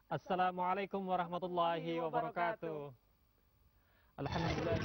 Assalamualaikum warahmatullahi wabarakatuh. Alhamdulillah,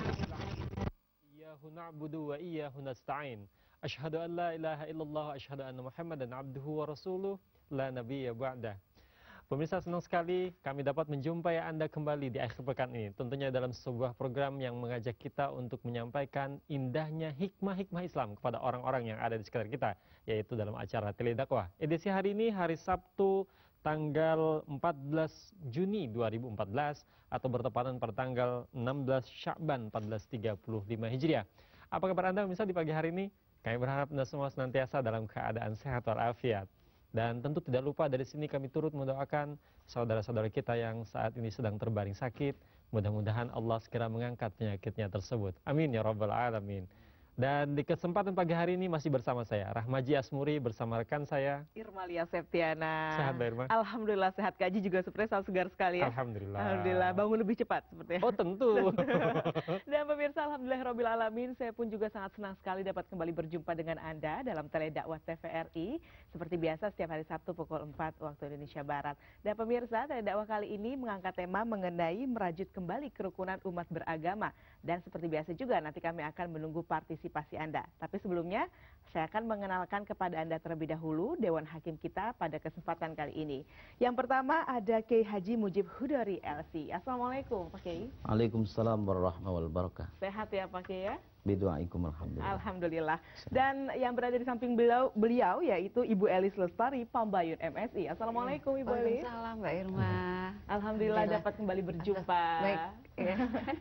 iyyahu na'budu wa iyyahu nasta'in. Asyhadu an la ilaha illallah wa asyhadu anna Muhammadan abduhu wa rasuluh la nabiyya ba'da. Pemirsa, senang sekali kami dapat menjumpai Anda kembali di akhir pekan ini. Tentunya dalam sebuah program yang mengajak kita untuk menyampaikan indahnya hikmah-hikmah Islam kepada orang-orang yang ada di sekitar kita, yaitu dalam acara Teledakwah. Edisi hari ini, hari Sabtu, tanggal 14 Juni 2014 atau bertepatan pada tanggal 16 Sya'ban 1435 Hijriah. Apa kabar Anda pemirsa di pagi hari ini? Kami berharap Anda semua senantiasa dalam keadaan sehat walafiat. Dan tentu tidak lupa dari sini kami turut mendoakan saudara-saudara kita yang saat ini sedang terbaring sakit. Mudah-mudahan Allah segera mengangkat penyakitnya tersebut. Amin ya rabbal alamin. Dan di kesempatan pagi hari ini masih bersama saya Rahmaji Asmuri bersama rekan saya Irmalia Septiana. Sehat Mbak Irma? Alhamdulillah sehat. Kaji juga sepertinya selalu segar sekali ya. Alhamdulillah. Alhamdulillah, bangun lebih cepat sepertinya. Oh tentu. Dan pemirsa, alhamdulillah rabbil alamin, saya pun juga sangat senang sekali dapat kembali berjumpa dengan Anda dalam Teledakwah TVRI. Seperti biasa setiap hari Sabtu pukul 4 waktu Indonesia Barat. Dan pemirsa, Teledakwah kali ini mengangkat tema mengenai merajut kembali kerukunan umat beragama. Dan seperti biasa juga nanti kami akan menunggu partisipasi Anda. Tapi sebelumnya, saya akan mengenalkan kepada Anda terlebih dahulu Dewan Hakim kita pada kesempatan kali ini. Yang pertama ada Kiai Haji Mujib Hudori LC. Assalamualaikum Pak Kiai. Waalaikumsalam warahmatullahi wabarakatuh. Sehat ya Pak Kiai ya? Bidu'aikum alhamdulillah. Alhamdulillah. Dan yang berada di samping beliau yaitu Ibu Elis Lestari Pambayun MSI. Assalamualaikum Ibu Elis. Waalaikumsalam Mbak Irma. Alhamdulillah dapat kembali berjumpa. Baik. Ya.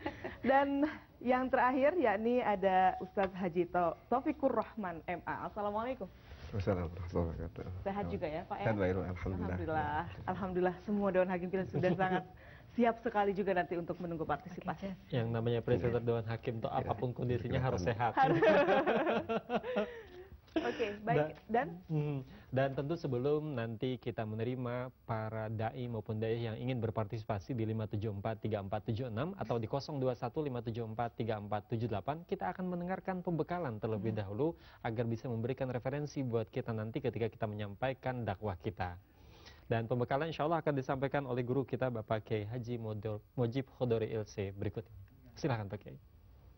Dan yang terakhir yakni ada Ustadz Haji Taufikur Rahman MA. Assalamualaikum. Wassalamualaikum warahmatullahi wabarakatuh. Sehat juga ya Pak ya? Sehat Mbak Irma, alhamdulillah. Alhamdulillah. Alhamdulillah semua Dewan Hakim kita sudah sangat siap sekali juga nanti untuk menunggu partisipasi. Yang namanya presiden Dewan Hakim itu apapun kondisinya harus sehat. Oke, baik. Dan tentu sebelum nanti kita menerima para dai maupun dai yang ingin berpartisipasi di 5743476 atau di 0215743478, kita akan mendengarkan pembekalan terlebih dahulu agar bisa memberikan referensi buat kita nanti ketika kita menyampaikan dakwah kita. Dan pembekalan insya Allah akan disampaikan oleh guru kita Bapak Kiai Haji Mujib Hudori LC berikut ini. Silakan Pak Kiai.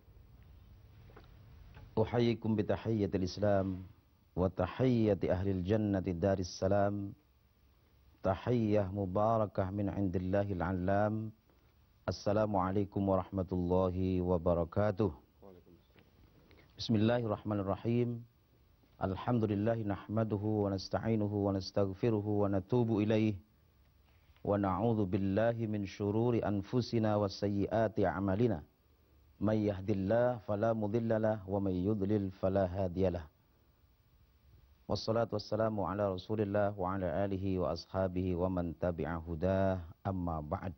Uhayyikum bitahiyyatil Islam wa tahiyyati ahlil jannati daris salam. Tahiyyah mubarakah min indillahil alam. Assalamualaikum warahmatullahi wabarakatuh. Bismillahirrahmanirrahim. Alhamdulillahi nahmaduhu wa nasta'inuhu wa nastaghfiruhu wa natubu ilaih. Wa na'udzu billahi min syururi anfusina wa sayyiati a'malina. May yahdillah fala mudhillalah wa may yudlil fala hadiyalah. Wassalatu wassalamu ala Rasulillah wa ala alihi wa ashabihi wa man tabi'a hudah, amma ba'd.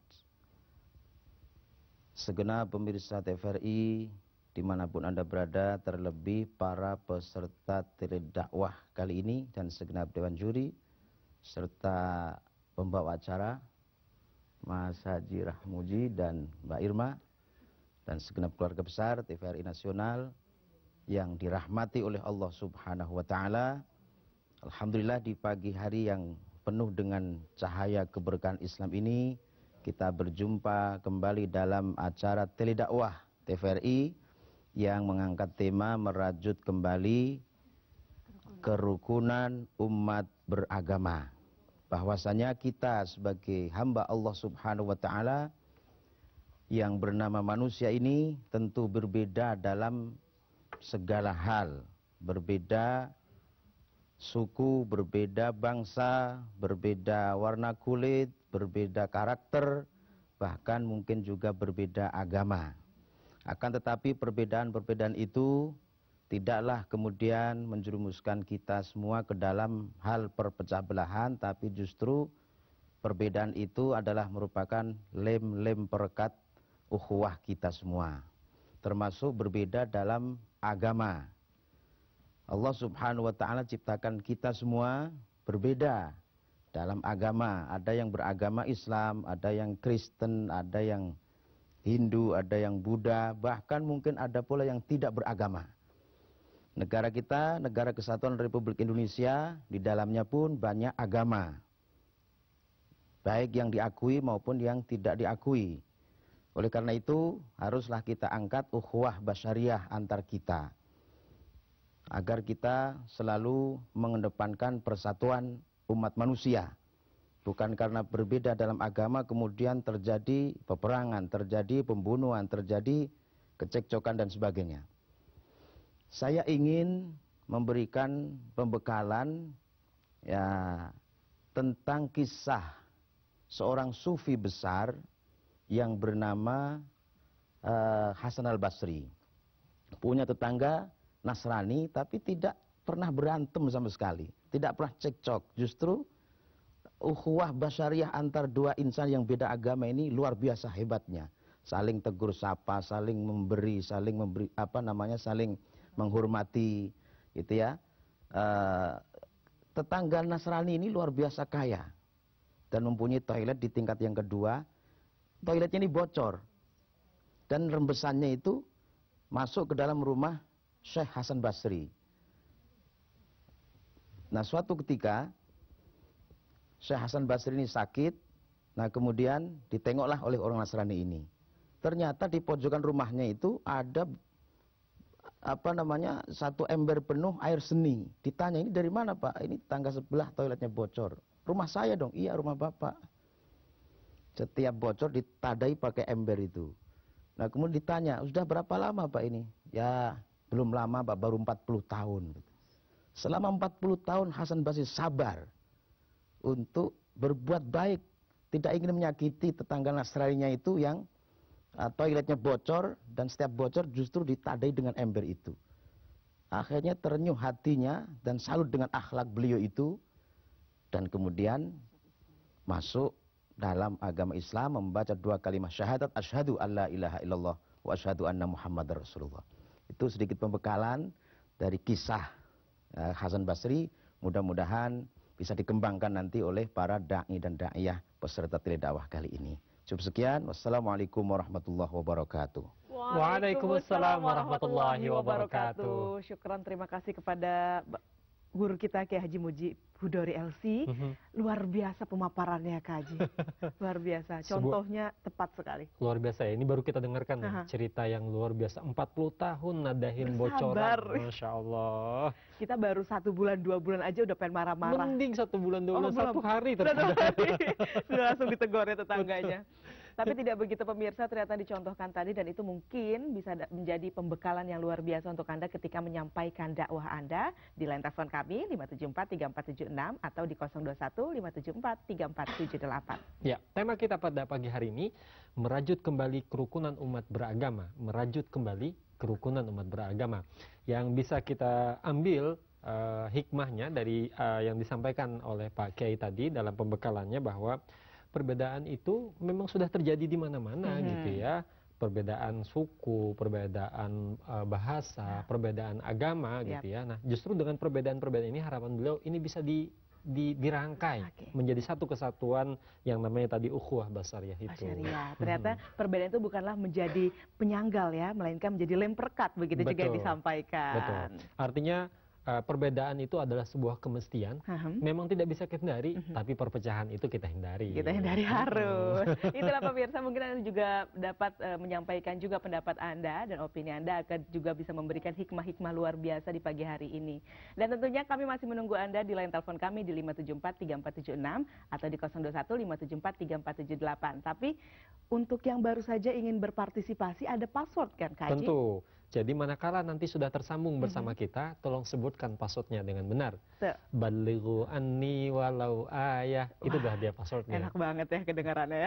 Segenap pemirsa TVRI dimanapun Anda berada, terlebih para peserta Teledakwah kali ini dan segenap dewan juri serta pembawa acara Mas Haji Rahmuji dan Mbak Irma dan segenap keluarga besar TVRI Nasional yang dirahmati oleh Allah Subhanahu wa taala. Alhamdulillah di pagi hari yang penuh dengan cahaya keberkahan Islam ini kita berjumpa kembali dalam acara Teledakwah TVRI yang mengangkat tema merajut kembali kerukunan umat beragama. Bahwasanya kita sebagai hamba Allah Subhanahu wa taala yang bernama manusia ini tentu berbeda dalam segala hal, berbeda suku, berbeda bangsa, berbeda warna kulit, berbeda karakter, bahkan mungkin juga berbeda agama. Akan tetapi perbedaan-perbedaan itu tidaklah kemudian menjerumuskan kita semua ke dalam hal perpecah belahan, tapi justru perbedaan itu adalah merupakan lem-lem perekat ukhuwah kita semua, termasuk berbeda dalam agama. Allah Subhanahu wa taala ciptakan kita semua berbeda dalam agama. Ada yang beragama Islam, ada yang Kristen, ada yang Hindu, ada yang Buddha, bahkan mungkin ada pula yang tidak beragama. Negara kita, Negara Kesatuan Republik Indonesia, di dalamnya pun banyak agama. baik yang diakui maupun yang tidak diakui. Oleh karena itu, haruslah kita angkat ukhuwah basyariah antar kita, agar kita selalu mengedepankan persatuan umat manusia. Bukan karena berbeda dalam agama kemudian terjadi peperangan, terjadi pembunuhan, terjadi kecekcokan dan sebagainya. Saya ingin memberikan pembekalan ya tentang kisah seorang sufi besar yang bernama Hasan al-Basri. Punya tetangga Nasrani tapi tidak pernah berantem sama sekali, tidak pernah cekcok. Justru ukhuwah basyariah antar dua insan yang beda agama ini luar biasa hebatnya. Saling tegur sapa, saling memberi, saling menghormati, gitu ya. Tetangga Nasrani ini luar biasa kaya dan mempunyai toilet di tingkat yang kedua. Toiletnya ini bocor dan rembesannya itu masuk ke dalam rumah Syekh Hasan Basri. Nah, suatu ketika Syekh Hasan Basri ini sakit. Nah, kemudian ditengoklah oleh orang Nasrani ini. Ternyata di pojokan rumahnya itu ada satu ember penuh air seni. Ditanya, ini dari mana Pak? Ini tangga sebelah toiletnya bocor. Rumah saya dong. Iya, rumah Bapak. Setiap bocor ditadai pakai ember itu. Nah, kemudian ditanya, sudah berapa lama Pak ini? Ya, belum lama Pak, baru 40 tahun. Selama 40 tahun Hasan Basri sabar untuk berbuat baik, tidak ingin menyakiti tetangga Nasraninya itu yang toiletnya bocor, dan setiap bocor justru ditadai dengan ember itu. Akhirnya terenyuh hatinya dan salut dengan akhlak beliau itu, dan kemudian masuk dalam agama Islam, membaca 2 kalimat syahadat, asyhadu alla ilaha illallah wa asyhadu anna muhammadar rasulullah. Itu sedikit pembekalan dari kisah Hasan Basri. Mudah-mudahan bisa dikembangkan nanti oleh para da'i dan da'iyah peserta Teledakwah kali ini. Cukup sekian. Wassalamualaikum warahmatullahi wabarakatuh. Waalaikumsalam warahmatullahi wabarakatuh. Syukran, terima kasih kepada guru kita Kiai Haji Muji Hudori LC. Luar biasa pemaparannya Kak Haji. Luar biasa. Contohnya tepat sekali. Luar biasa ya. Ini baru kita dengarkan cerita yang luar biasa. 40 tahun nadahin Bersabar. bocoran. Masya Allah. Kita baru 1 bulan 2 bulan aja udah pengen marah-marah. Mending 1 bulan 2 bulan, 1 hari Sudah terkadang. Sudah langsung ditegur ya tetangganya. Tapi tidak begitu pemirsa, ternyata dicontohkan tadi, dan itu mungkin bisa menjadi pembekalan yang luar biasa untuk Anda ketika menyampaikan dakwah Anda di line telepon kami 574-3476 atau di 021-574-3478. Ya, tema kita pada pagi hari ini merajut kembali kerukunan umat beragama, merajut kembali kerukunan umat beragama. Yang bisa kita ambil hikmahnya dari yang disampaikan oleh Pak Kiai tadi dalam pembekalannya, bahwa perbedaan itu memang sudah terjadi di mana-mana gitu ya. Perbedaan suku, perbedaan bahasa, perbedaan agama gitu ya. Nah, justru dengan perbedaan-perbedaan ini harapan beliau ini bisa dirangkai menjadi satu kesatuan yang namanya tadi ukhuwah basyariah itu. Ternyata perbedaan itu bukanlah menjadi penyanggal ya, melainkan menjadi lem perekat, begitu juga yang disampaikan. Betul. Artinya perbedaan itu adalah sebuah kemestian. Memang tidak bisa kita hindari, tapi perpecahan itu kita hindari. Kita hindari harus. Itulah pemirsa, mungkin Anda juga dapat menyampaikan juga pendapat Anda dan opini Anda, akan juga bisa memberikan hikmah-hikmah luar biasa di pagi hari ini. Dan tentunya kami masih menunggu Anda di line telepon kami di 574-3476 atau di 021-574-3478. Tapi untuk yang baru saja ingin berpartisipasi, ada password kan Kak Haji? Tentu. Jadi manakala nanti sudah tersambung bersama kita, tolong sebutkan passwordnya dengan benar. Balighu anni walau ayah. Itu dah dia passwordnya. Enak banget ya kedengarannya ya.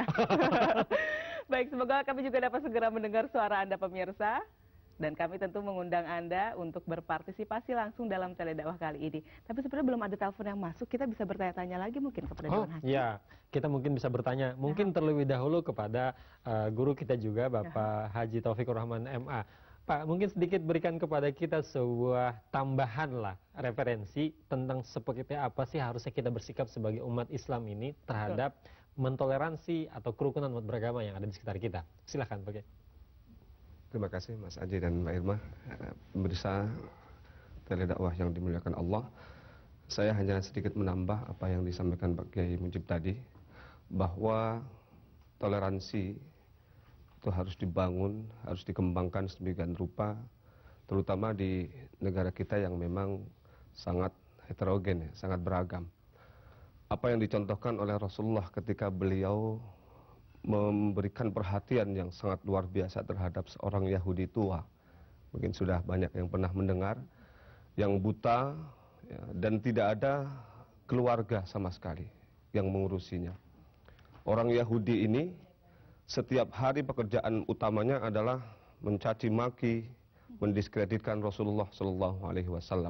Baik, semoga kami juga dapat segera mendengar suara Anda pemirsa. Dan kami tentu mengundang Anda untuk berpartisipasi langsung dalam Teledakwah kali ini. Tapi sebenarnya belum ada telepon yang masuk, kita bisa bertanya-tanya lagi mungkin kepada Dewan Haji. Ya, kita mungkin bisa bertanya. Mungkin terlebih dahulu kepada guru kita juga, Bapak Haji Taufikur Rahman MA. Pak, mungkin sedikit berikan kepada kita sebuah tambahan lah, referensi tentang seperti apa sih harusnya kita bersikap sebagai umat Islam ini terhadap mentoleransi atau kerukunan umat beragama yang ada di sekitar kita. Silahkan, Pak Kiai. Terima kasih Mas Aji dan Mbak Irma. Pemirsa Teledakwah yang dimuliakan Allah, saya hanya sedikit menambah apa yang disampaikan Pak Kiai Mujib tadi, bahwa toleransi itu harus dibangun, harus dikembangkan sedemikian rupa, terutama di negara kita yang memang sangat heterogen, ya, sangat beragam. Apa yang dicontohkan oleh Rasulullah ketika beliau memberikan perhatian yang sangat luar biasa terhadap seorang Yahudi tua. Mungkin sudah banyak yang pernah mendengar, yang buta, ya, dan tidak ada keluarga sama sekali yang mengurusinya. Orang Yahudi ini setiap hari pekerjaan utamanya adalah mencaci maki, mendiskreditkan Rasulullah Shallallahu Alaihi Wasallam.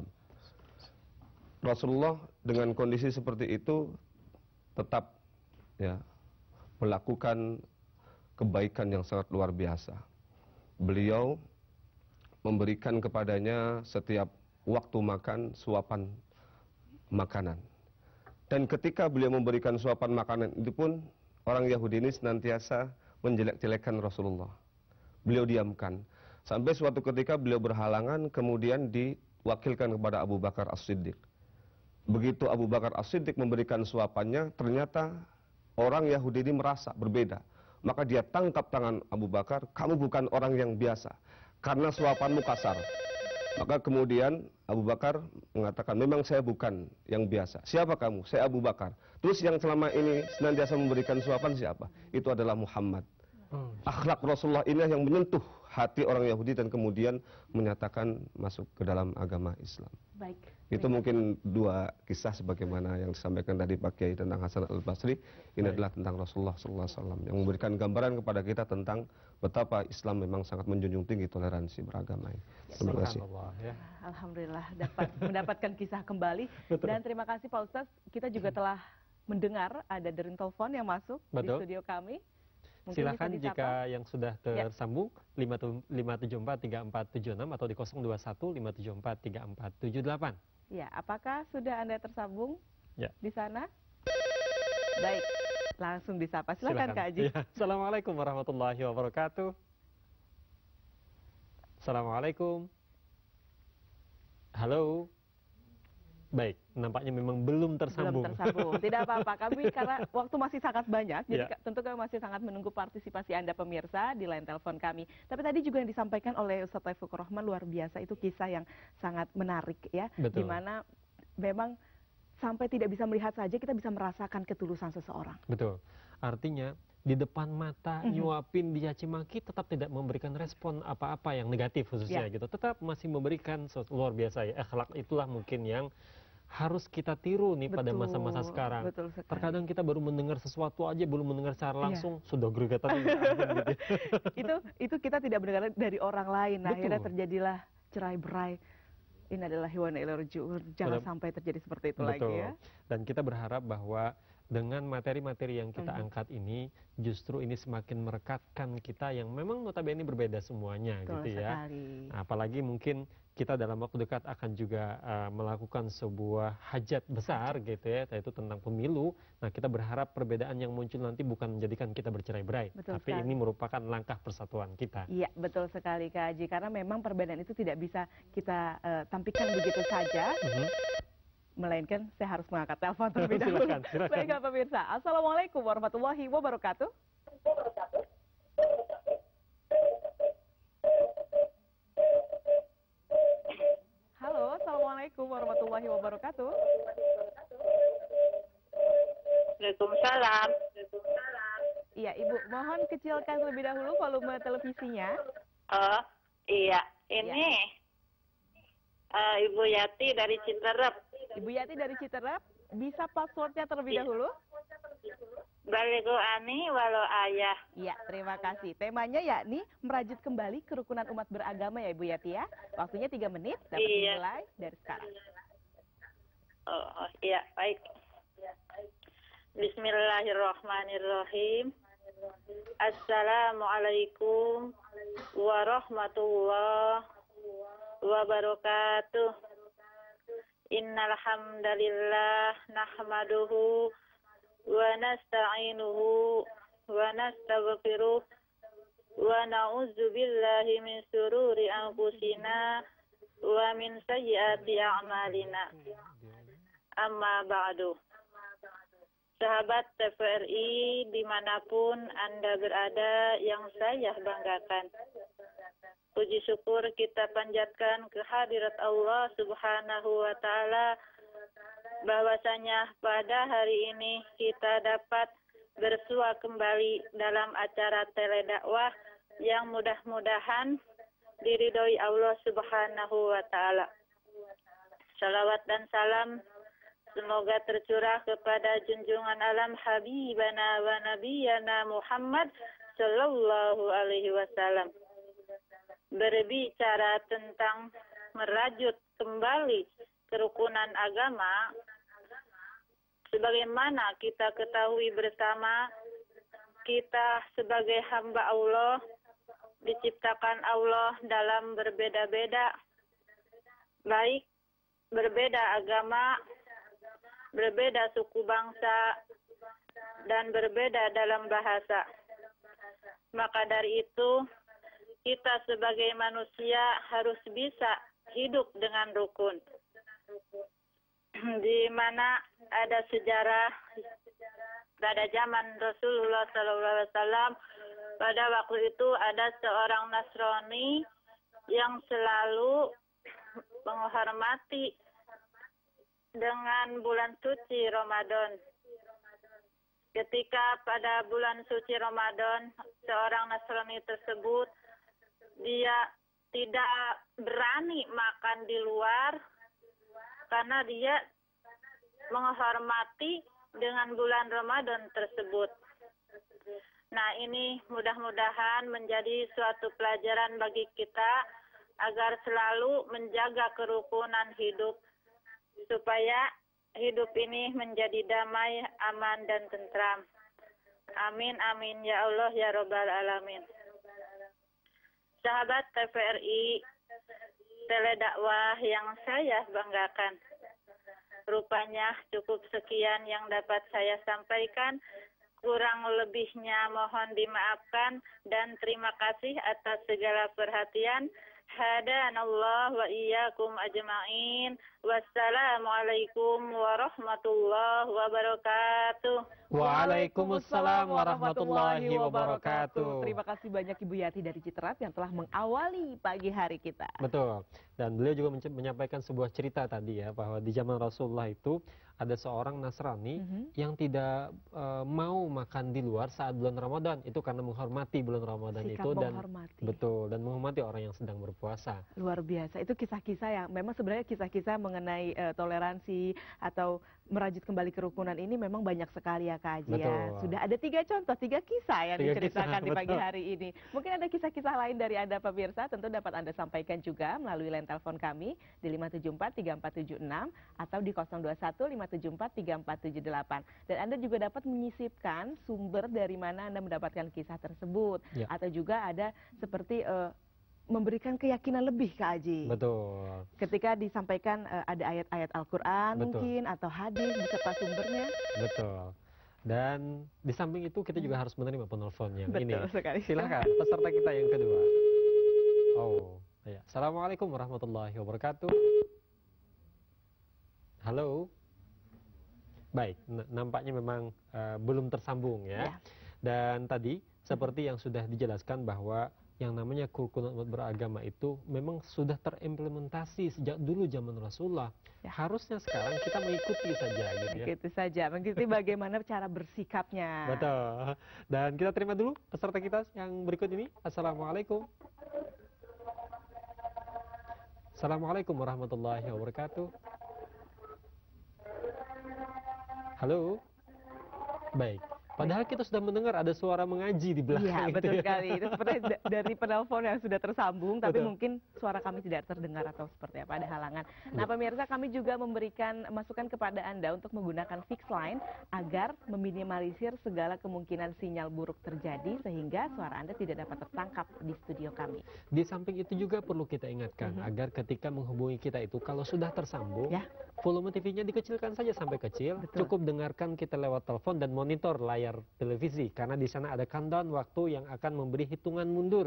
Rasulullah dengan kondisi seperti itu tetap, ya, melakukan kebaikan yang sangat luar biasa. Beliau memberikan kepadanya setiap waktu makan suapan makanan. Dan ketika beliau memberikan suapan makanan itu pun, orang Yahudi ini senantiasa menjelek-jelekkan Rasulullah. Beliau diamkan. Sampai suatu ketika beliau berhalangan, kemudian diwakilkan kepada Abu Bakar As-Siddiq. Begitu Abu Bakar As-Siddiq memberikan suapannya, ternyata orang Yahudi ini merasa berbeda. Maka dia tangkap tangan Abu Bakar, kamu bukan orang yang biasa, karena suapanmu kasar. Maka kemudian Abu Bakar mengatakan, memang saya bukan yang biasa. Siapa kamu? Saya Abu Bakar. Terus yang selama ini senantiasa memberikan suapan siapa? Itu adalah Muhammad. Akhlak Rasulullah ini yang menyentuh hati orang Yahudi dan kemudian menyatakan masuk ke dalam agama Islam. Baik. Itu mungkin dua kisah sebagaimana yang disampaikan tadi Pak Kiai tentang Hasan Al-Basri. Ini adalah tentang Rasulullah SAW yang memberikan gambaran kepada kita tentang betapa Islam memang sangat menjunjung tinggi toleransi beragama. Terima kasih. Ya. Alhamdulillah mendapatkan kisah kembali. Betul. Dan terima kasih Pak Ustadz, kita juga telah mendengar ada dering telepon yang masuk di Betul. studio kami. Mungkin Silakan bisa disapa. jika yang sudah tersambung 5743476 atau di 021 5743478. Ya, apakah sudah Anda tersambung Ya. di sana? Baik, langsung disapa. Silakan Kak Haji. Ya. Assalamualaikum warahmatullahi wabarakatuh. Assalamualaikum. Halo. Baik, nampaknya memang belum tersambung. Belum tersambung. Tidak apa-apa, kami karena waktu masih sangat banyak, jadi Ya. tentu kami masih sangat menunggu partisipasi Anda pemirsa di line telepon kami. Tapi tadi juga yang disampaikan oleh Ustadz Taufikur Rahman luar biasa, itu kisah yang sangat menarik ya. Betul. Di mana memang sampai tidak bisa melihat saja kita bisa merasakan ketulusan seseorang. Betul. Artinya di depan mata nyuapin dicaci maki tetap tidak memberikan respon apa-apa yang negatif khususnya gitu. Tetap masih memberikan luar biasa ya. Akhlak itulah mungkin yang harus kita tiru nih pada Betul, masa-masa sekarang. betul sekali. Terkadang kita baru mendengar sesuatu aja, belum mendengar secara langsung sudah gregetan gitu. itu kita tidak mendengar dari orang lain. Nah, akhirnya Betul. terjadilah cerai-berai. Ini adalah hewan ilmu. Jangan sampai terjadi seperti itu lagi ya. Dan kita berharap bahwa dengan materi-materi yang kita angkat ini, justru ini semakin merekatkan kita yang memang notabene berbeda semuanya. Betul gitu ya. sekali. Apalagi mungkin kita dalam waktu dekat akan juga melakukan sebuah hajat besar gitu ya, yaitu tentang pemilu. Nah, kita berharap perbedaan yang muncul nanti bukan menjadikan kita bercerai-berai, tapi sekali. ini merupakan langkah persatuan kita. Iya, betul sekali Kak Haji. Karena memang perbedaan itu tidak bisa kita tampilkan begitu saja. Melainkan saya harus mengangkat telepon terlebih dahulu. Silakan. Baik pemirsa, Assalamualaikum warahmatullahi wabarakatuh. Halo, Assalamualaikum warahmatullahi wabarakatuh. Waalaikumsalam. Iya Ibu, mohon kecilkan terlebih dahulu volume televisinya. Oh, iya. Ini Ibu Yati dari Citerep. Ibu Yati dari Citerep, bisa passwordnya terlebih dahulu? Baligo ani walau ayah. Iya, terima kasih. Temanya yakni merajut kembali kerukunan umat beragama ya Ibu Yati ya. Waktunya 3 menit, dapat dimulai dari sekarang. Oh, iya, baik. Bismillahirrahmanirrahim. Assalamualaikum warahmatullahi wabarakatuh. Innal hamdalillah nahmaduhu wa nasta'inuhu wa nastaghfiruh wa na'udzu billahi min shururi anfusina wa min sayyiati a'malina. Amma ba'du. sahabat TVRI dimanapun Anda berada yang saya banggakan. Puji syukur kita panjatkan kehadirat Allah Subhanahu wa Ta'ala, bahwasanya pada hari ini kita dapat bersua kembali dalam acara teledakwah yang mudah-mudahan diridhoi Allah Subhanahu wa Ta'ala. Salawat dan salam semoga tercurah kepada junjungan alam Habibana wa Nabiyana Muhammad Sallallahu Alaihi Wasallam. Berbicara tentang merajut kembali kerukunan agama, sebagaimana kita ketahui bersama, kita sebagai hamba Allah diciptakan Allah dalam berbeda-beda, baik berbeda agama, berbeda suku bangsa, dan berbeda dalam bahasa. Maka dari itu, kita sebagai manusia harus bisa hidup dengan rukun. Di mana ada sejarah pada zaman Rasulullah SAW, pada waktu itu ada seorang Nasrani yang selalu menghormati dengan bulan suci Ramadan. Ketika pada bulan suci Ramadan, seorang Nasrani tersebut, dia tidak berani makan di luar karena dia menghormati dengan bulan Ramadan tersebut. Nah, ini mudah-mudahan menjadi suatu pelajaran bagi kita agar selalu menjaga kerukunan hidup, supaya hidup ini menjadi damai, aman, dan tentram. Amin, amin, ya Allah, ya Rabbal Alamin. Sahabat TVRI, teledakwah yang saya banggakan. Rupanya cukup sekian yang dapat saya sampaikan. Kurang lebihnya mohon dimaafkan dan terima kasih atas segala perhatian. Hadanallah wa iyyakum ajma'in. Wassalamualaikum warahmatullahi wabarakatuh. Waalaikumsalam warahmatullahi wabarakatuh. Terima kasih banyak Ibu Yati dari Citerat yang telah mengawali pagi hari kita. Betul. Dan beliau juga menyampaikan sebuah cerita tadi ya, bahwa di zaman Rasulullah itu ada seorang Nasrani yang tidak mau makan di luar saat bulan Ramadan. Itu karena menghormati bulan Ramadan itu dan betul, dan menghormati orang yang sedang berpuasa. Luar biasa. Itu kisah-kisah yang memang sebenarnya kisah-kisah mengenai toleransi atau merajut kembali kerukunan ini memang banyak sekali ya Kak Haji ya. Sudah ada 3 contoh, 3 kisah yang diceritakan di pagi hari ini. Mungkin ada kisah-kisah lain dari Anda pemirsa, tentu dapat Anda sampaikan juga melalui line telepon kami di 574-3476 atau di 021-574-3478. Dan Anda juga dapat menyisipkan sumber dari mana Anda mendapatkan kisah tersebut. Atau juga ada seperti memberikan keyakinan lebih Kak Haji. Betul. Ketika disampaikan ada ayat-ayat Al-Quran mungkin atau hadis beserta sumbernya. Betul. Dan di samping itu kita juga harus menerima penelpon yang ini. Betul sekali. Silakan peserta kita yang kedua. Oh, ya. Assalamualaikum warahmatullahi wabarakatuh. Halo. Baik, nampaknya memang belum tersambung ya. Dan tadi seperti yang sudah dijelaskan bahwa yang namanya kerukunan umat beragama itu memang sudah terimplementasi sejak dulu zaman Rasulullah. Harusnya sekarang kita mengikuti saja gitu ya. Mengikuti saja, mengikuti bagaimana cara bersikapnya. Betul. Dan kita terima dulu peserta kita yang berikut ini. Assalamualaikum. Assalamualaikum warahmatullahi wabarakatuh. Halo. Baik. Padahal kita sudah mendengar ada suara mengaji di belakang. Iya, betul sekali. Itu seperti dari penelpon yang sudah tersambung, tapi mungkin suara kami tidak terdengar atau seperti apa, ada halangan. Nah, pemirsa, kami juga memberikan masukan kepada Anda untuk menggunakan fixed line agar meminimalisir segala kemungkinan sinyal buruk terjadi sehingga suara Anda tidak dapat tertangkap di studio kami. Di samping itu juga perlu kita ingatkan agar ketika menghubungi kita itu kalau sudah tersambung, volume TV-nya dikecilkan saja sampai kecil. Cukup dengarkan kita lewat telepon dan monitor layar televisi, karena di sana ada countdown waktu yang akan memberi hitungan mundur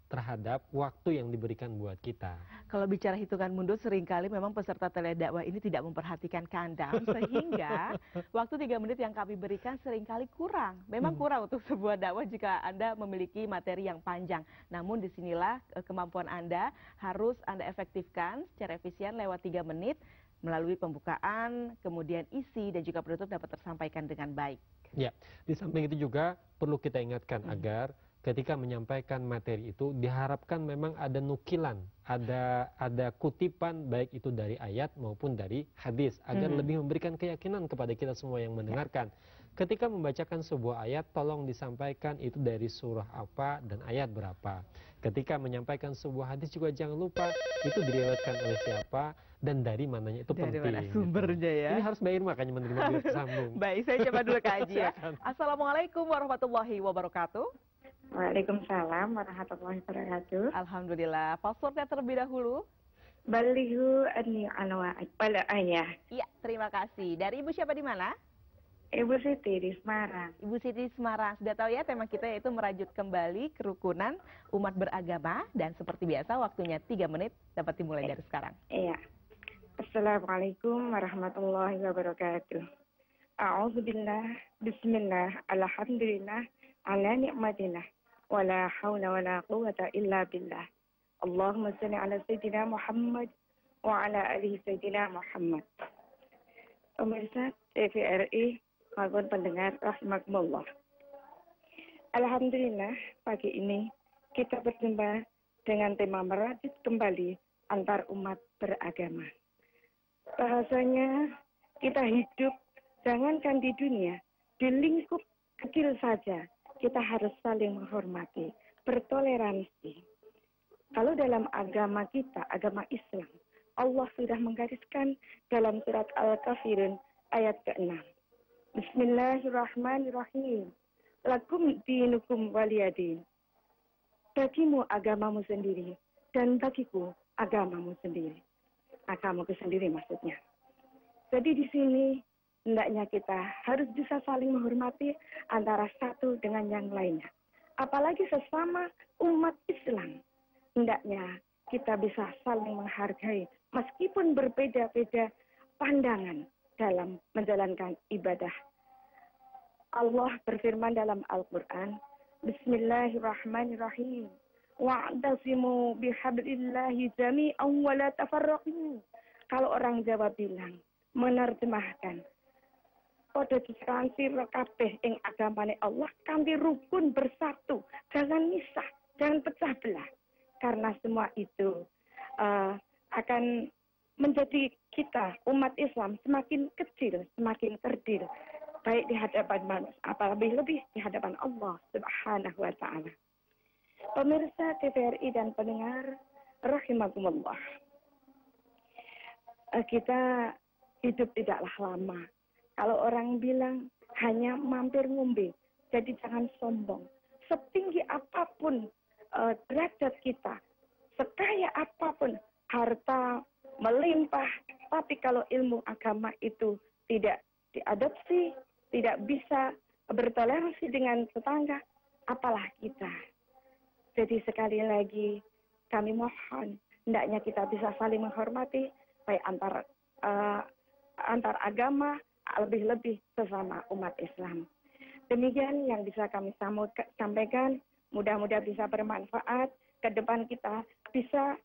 terhadap waktu yang diberikan buat kita. Kalau bicara hitungan mundur, seringkali memang peserta teledakwah ini tidak memperhatikan kandang, sehingga waktu 3 menit yang kami berikan seringkali kurang. Memang kurang untuk sebuah dakwah jika Anda memiliki materi yang panjang. Namun disinilah kemampuan Anda harus Anda efektifkan secara efisien lewat 3 menit, melalui pembukaan, kemudian isi, dan juga penutup dapat tersampaikan dengan baik. Ya, di samping itu juga perlu kita ingatkan agar ketika menyampaikan materi itu diharapkan memang ada nukilan, ada kutipan baik itu dari ayat maupun dari hadis agar lebih memberikan keyakinan kepada kita semua yang mendengarkan. Ketika membacakan sebuah ayat, tolong disampaikan itu dari surah apa dan ayat berapa. Ketika menyampaikan sebuah hadis juga jangan lupa itu diriwayatkan oleh siapa dan dari mananya, itu Dari penting. mana sumbernya ya. Ini harus Mbak Irma makanya menerima biar tersambung. Baik, saya coba dulu kaji ya. Assalamualaikum warahmatullahi wabarakatuh. Waalaikumsalam warahmatullahi wabarakatuh. Alhamdulillah. Passwordnya terlebih dahulu. Balihu anni alwa ayah. Iya, terima kasih. Dari Ibu siapa di mana? Ibu Siti di Semarang. Ibu Siti Semarang. Sudah tahu ya tema kita yaitu merajut kembali kerukunan umat beragama. Dan seperti biasa waktunya 3 menit dapat dimulai dari sekarang. Iya. Assalamualaikum warahmatullahi wabarakatuh. A'udzubillah, bismillah, alhamdulillah, ala ni'matillah, wala hawla wala quwwata illa billah. Allahumma salli ala Sayyidina Muhammad wa ala alihi Sayyidina Muhammad. Pemirsa TVRI maupun pendengar rahimakumullah. Alhamdulillah pagi ini kita berjumpa dengan tema merajut kembali antar umat beragama. Bahasanya kita hidup jangankan di dunia, di lingkup kecil saja kita harus saling menghormati, bertoleransi. Kalau dalam agama kita, agama Islam, Allah sudah menggariskan dalam surat Al-Kafirun ayat ke-6. Bismillahirrahmanirrahim. Lakum dinukum waliyadin. Bagimu agamamu sendiri dan bagiku agamamu sendiri. Agamaku sendiri maksudnya. Jadi di sini hendaknya kita harus bisa saling menghormati antara satu dengan yang lainnya. Apalagi sesama umat Islam. Hendaknya kita bisa saling menghargai meskipun berbeda-beda pandangan dalam menjalankan ibadah. Allah berfirman dalam Al-Quran, Bismillahirrahmanirrahim. Wa'tasimu bihablillahi jami'an wa la tafarraqu. Kalau orang Jawa bilang, menerjemahkan, pada diseransi kabeh ing agamane Allah kanthi rukun bersatu, jangan misah, jangan pecah belah. Karena semua itu akan menjadi kita umat Islam semakin kecil, semakin kerdil, baik di hadapan manusia, apalagi lebih di hadapan Allah Subhanahu wa taala. Pemirsa TVRI dan pendengar rahimakumullah. Kita hidup tidaklah lama. Kalau orang bilang hanya mampir ngombe, jadi jangan sombong. Setinggi apapun derajat kita, sekaya apapun harta melimpah, tapi kalau ilmu agama itu tidak diadopsi, tidak bisa bertoleransi dengan tetangga, apalah kita. Jadi sekali lagi kami mohon hendaknya kita bisa saling menghormati baik antar agama, lebih-lebih sesama umat Islam. Demikian yang bisa kami sampaikan, mudah-mudahan bisa bermanfaat. Ke depan kita bisa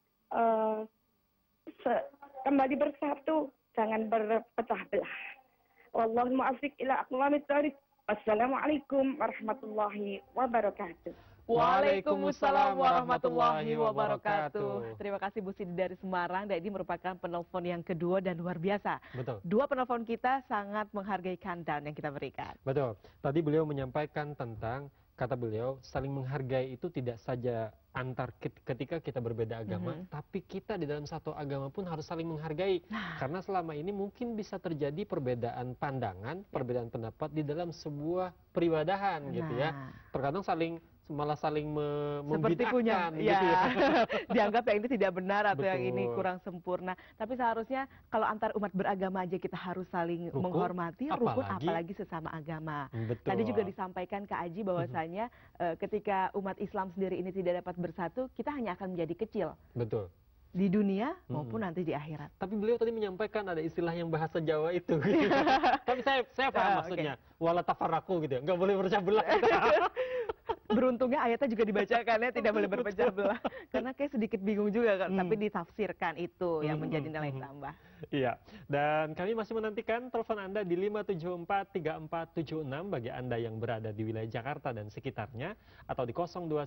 kembali bersatu, jangan berpecah belah. Wallahu muwaffiq ila aqwamit thoriq. Wassalamualaikum warahmatullahi wabarakatuh. Waalaikumsalam warahmatullahi wabarakatuh. Terima kasih Bu Siti dari Semarang. Dan ini merupakan penelpon yang kedua dan luar biasa. Betul. Dua penelpon kita sangat menghargai countdown yang kita berikan. Betul. Tadi beliau menyampaikan tentang, kata beliau, saling menghargai itu tidak saja antar ketika kita berbeda agama, tapi kita di dalam satu agama pun harus saling menghargai. Karena selama ini mungkin bisa terjadi perbedaan pandangan, perbedaan pendapat di dalam sebuah peribadahan gitu ya. Terkadang saling malah saling seperti punya, membid'ahkan gitu ya. dianggap yang ini tidak benar atau yang ini Betul. kurang sempurna. Tapi seharusnya kalau antar umat beragama aja kita harus saling Rukun, menghormati, rukun apalagi apalagi sesama agama. Betul. Tadi juga disampaikan Kak Aji bahwasanya ketika umat Islam sendiri ini tidak dapat bersatu, kita hanya akan menjadi kecil Betul. di dunia maupun nanti di akhirat. Tapi beliau tadi menyampaikan ada istilah yang bahasa Jawa itu. Gitu. Tapi saya paham maksudnya. Wala tafarraku gitu ya. Nggak boleh berpecah belah. Beruntungnya ayatnya juga dibacakannya tidak boleh berpecah belah. Karena kayak sedikit bingung juga kan, tapi ditafsirkan itu yang menjadi nilai tambah. Iya, dan kami masih menantikan telepon Anda di 5743476 bagi Anda yang berada di wilayah Jakarta dan sekitarnya, atau di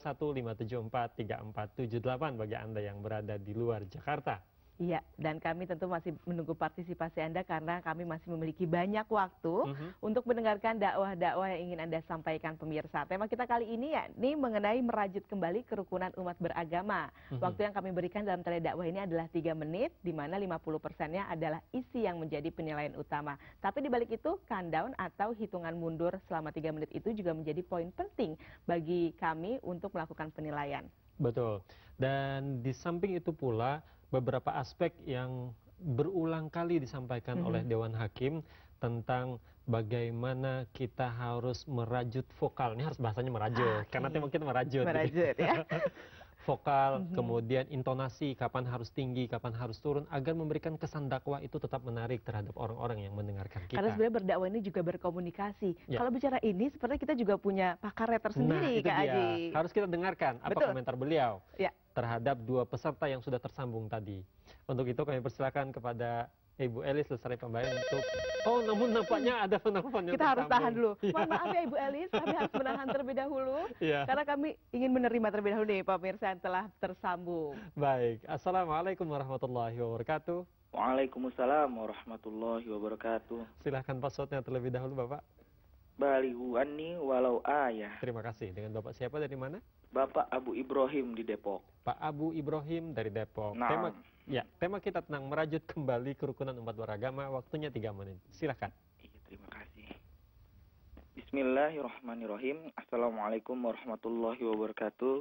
0215743478 bagi Anda yang berada di luar Jakarta. Iya, dan kami tentu masih menunggu partisipasi Anda karena kami masih memiliki banyak waktu untuk mendengarkan dakwah-dakwah yang ingin Anda sampaikan pemirsa. Tema kita kali ini yakni mengenai merajut kembali kerukunan umat beragama. Waktu yang kami berikan dalam tele dakwah ini adalah 3 menit, di mana 50%-nya adalah isi yang menjadi penilaian utama. Tapi di balik itu, countdown atau hitungan mundur selama 3 menit itu juga menjadi poin penting bagi kami untuk melakukan penilaian. Betul, dan di samping itu pula, beberapa aspek yang berulang kali disampaikan oleh Dewan Hakim tentang bagaimana kita harus merajut vokal. Ini harus bahasanya merajut, karena tema kita merajut. Merajut ya. Vokal, kemudian intonasi, kapan harus tinggi, kapan harus turun, agar memberikan kesan dakwah itu tetap menarik terhadap orang-orang yang mendengarkan kita. Karena sebenarnya berdakwah ini juga berkomunikasi. Ya. Kalau bicara ini, sepertinya kita juga punya pakarnya tersendiri, itu Kak dia. Aji. Harus kita dengarkan apa Betul. komentar beliau Ya. terhadap 2 peserta yang sudah tersambung tadi. Untuk itu kami persilakan kepada Ibu Elis Lestari Pambayan untuk... Oh, namun nampaknya ada penelpon yang Kita harus tahan tersambung. dulu. Mohon maaf ya Ibu Elis, kami harus menahan terlebih dahulu. Iya. Karena kami ingin menerima terlebih dahulu nih pemirsa yang telah tersambung. Baik, Assalamualaikum warahmatullahi wabarakatuh. Waalaikumsalam warahmatullahi wabarakatuh. Silahkan passwordnya terlebih dahulu Bapak. Balighu anni walau ayah. Terima kasih. Dengan Bapak siapa dari mana? Bapak Abu Ibrahim di Depok. Pak Abu Ibrahim dari Depok. Nah. Tema kita tentang merajut kembali kerukunan umat beragama. Waktunya 3 menit. Silahkan. Iya, terima kasih. Bismillahirrahmanirrahim. Assalamualaikum warahmatullahi wabarakatuh.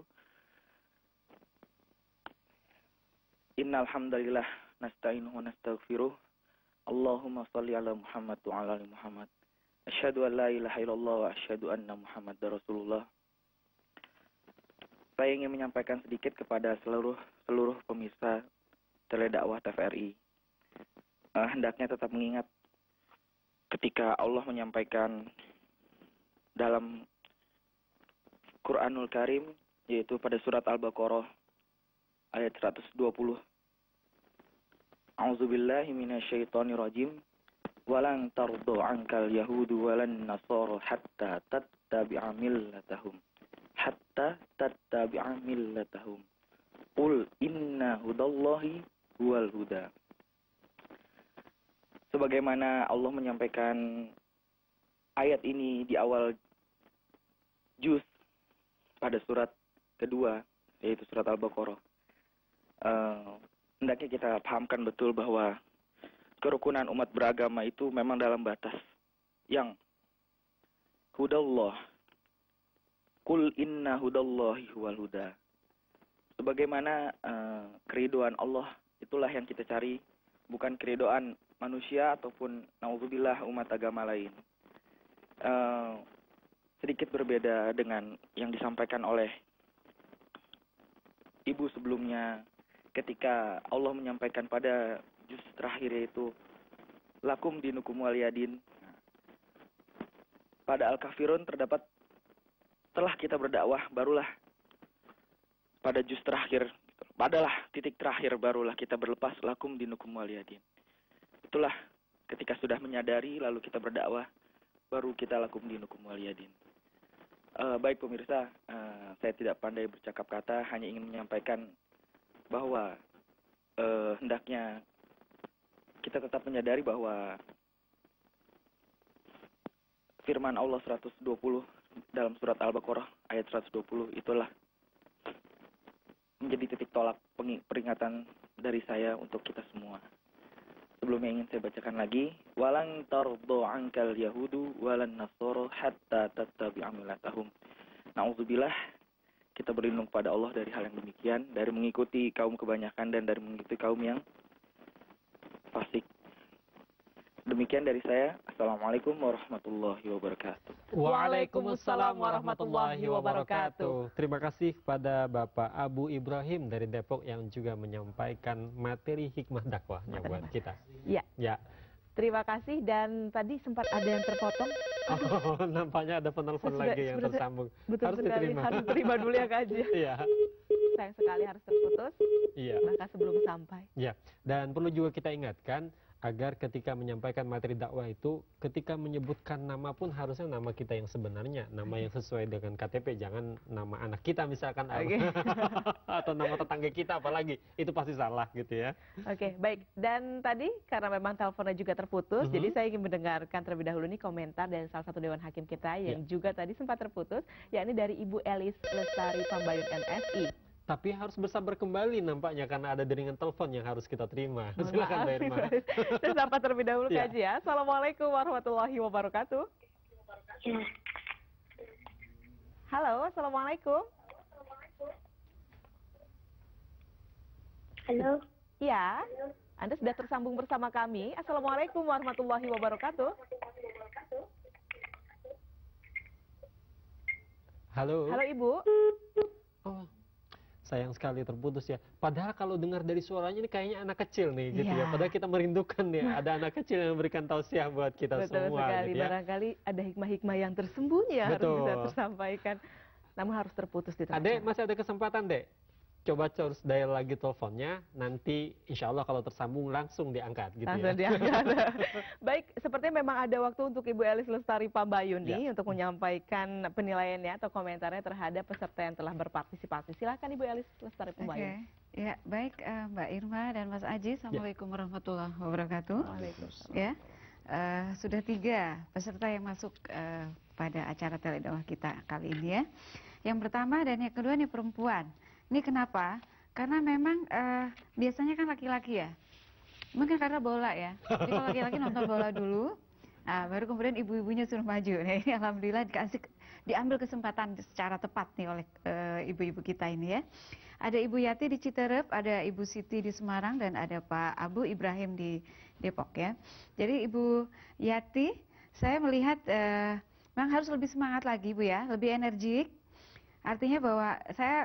Innal hamdalillah nasta'inuhu wa nastaghfiruh. Allahumma shalli ala Muhammad wa ala ali Muhammad. Asyhadu an la ilaha illallah wa asyhadu anna Muhammadar Rasulullah. Saya ingin menyampaikan sedikit kepada seluruh pemirsa tele dakwah TVRI. Hendaknya tetap mengingat ketika Allah menyampaikan dalam Quranul Karim, yaitu pada surat Al-Baqarah ayat 120. A'udzubillahi minasyaitonirrajim. Walan tardu ankal yahudu walan nasara hatta tattabi'a millatahum. Hatta tattabi'a millatahum. Qul inna hudallahi huwal huda. Sebagaimana Allah menyampaikan ayat ini di awal juz pada surat kedua, yaitu surat Al-Baqarah. Hendaknya kita pahamkan betul bahwa kerukunan umat beragama itu memang dalam batas yang hudallah. Qul inna hudallahi huwal huda. Sebagaimana keridoan Allah itulah yang kita cari, bukan keridoan manusia ataupun naudzubillah umat agama lain. Sedikit berbeda dengan yang disampaikan oleh ibu sebelumnya ketika Allah menyampaikan pada juz terakhir, yaitu lakum dinukum waliyadin. Pada Al-Kafirun terdapat setelah kita berdakwah barulah pada juz terakhir, padalah titik terakhir barulah kita berlepas lakum dinukum waliyadin. Itulah ketika sudah menyadari lalu kita berdakwah baru kita lakum dinukum waliyadin. Baik pemirsa, saya tidak pandai bercakap kata, hanya ingin menyampaikan bahwa hendaknya kita tetap menyadari bahwa firman Allah 120 dalam surat Al-Baqarah ayat 120 itulah menjadi titik tolak peringatan dari saya untuk kita semua. Sebelumnya ingin saya bacakan lagi, walang tardo ankal yahudu walan nasoro hatta tattabi'a millatahum. Nauzubillah, kita berlindung pada Allah dari hal yang demikian, dari mengikuti kaum kebanyakan dan dari mengikuti kaum yang fasik. Demikian dari saya. Assalamualaikum warahmatullahi wabarakatuh. Waalaikumsalam warahmatullahi wabarakatuh. Terima kasih kepada Bapak Abu Ibrahim dari Depok yang juga menyampaikan materi hikmah dakwahnya buat kita. Ya. Ya. Terima kasih, dan tadi sempat ada yang terpotong. Oh, nampaknya ada penelpon lagi yang tersambung. Betul Harus sekali, diterima. harus terima dulu ya Kak Haji. Iya. Sayang sekali harus terputus, Iya. bahkan sebelum sampai. Ya, dan perlu juga kita ingatkan agar ketika menyampaikan materi dakwah itu, ketika menyebutkan nama pun harusnya nama kita yang sebenarnya, nama yang sesuai dengan KTP, jangan nama anak kita misalkan atau nama tetangga kita apalagi, itu pasti salah gitu ya. Oke, baik. Dan tadi karena memang teleponnya juga terputus, jadi saya ingin mendengarkan terlebih dahulu nih komentar dari salah satu Dewan Hakim kita yang juga tadi sempat terputus, yakni dari Ibu Elis Lestari Pambayun MSI. Tapi harus bersabar kembali nampaknya karena ada deringan telepon yang harus kita terima. Silakan Mbak Irma. Saya sapa terlebih dahulu Kak Haji ya. Assalamualaikum warahmatullahi wabarakatuh. Halo, assalamualaikum. Halo. Iya, Anda sudah tersambung bersama kami. Assalamualaikum warahmatullahi wabarakatuh. Halo. Halo Ibu. Oh, sayang sekali terputus ya. Padahal kalau dengar dari suaranya ini kayaknya anak kecil nih gitu ya. Padahal kita merindukan ya ada anak kecil yang memberikan tausiah buat kita Betul semua sekali. gitu ya. Barangkali ada hikmah-hikmah yang tersembunyi yang harus bisa tersampaikan. Namun harus terputus di tengah. Adek, masih ada kesempatan, Dek. Coba terus dial lagi teleponnya, nanti insya Allah kalau tersambung langsung diangkat gitu langsung ya. diangkat. Baik, sepertinya memang ada waktu untuk Ibu Elis Lestari Pambayun nih untuk menyampaikan penilaiannya atau komentarnya terhadap peserta yang telah berpartisipasi. Silakan Ibu Elis Lestari Pambayun. Ya, baik Mbak Irma dan Mas Aji. Assalamualaikum warahmatullahi wabarakatuh. Waalaikumsalam. Ya, sudah 3 peserta yang masuk pada acara teledakwah kita kali ini ya. Yang pertama dan yang kedua ini perempuan. Ini kenapa? Karena memang biasanya kan laki-laki ya. Mungkin karena bola ya. Jadi kalau laki-laki nonton bola dulu, nah, baru kemudian ibu-ibunya suruh maju. Nah ini alhamdulillah diambil kesempatan secara tepat nih oleh ibu-ibu kita ini ya. Ada Ibu Yati di Citerep, ada Ibu Siti di Semarang, dan ada Pak Abu Ibrahim di Depok ya. Jadi Ibu Yati, saya melihat memang harus lebih semangat lagi Bu ya, lebih energik. Artinya bahwa saya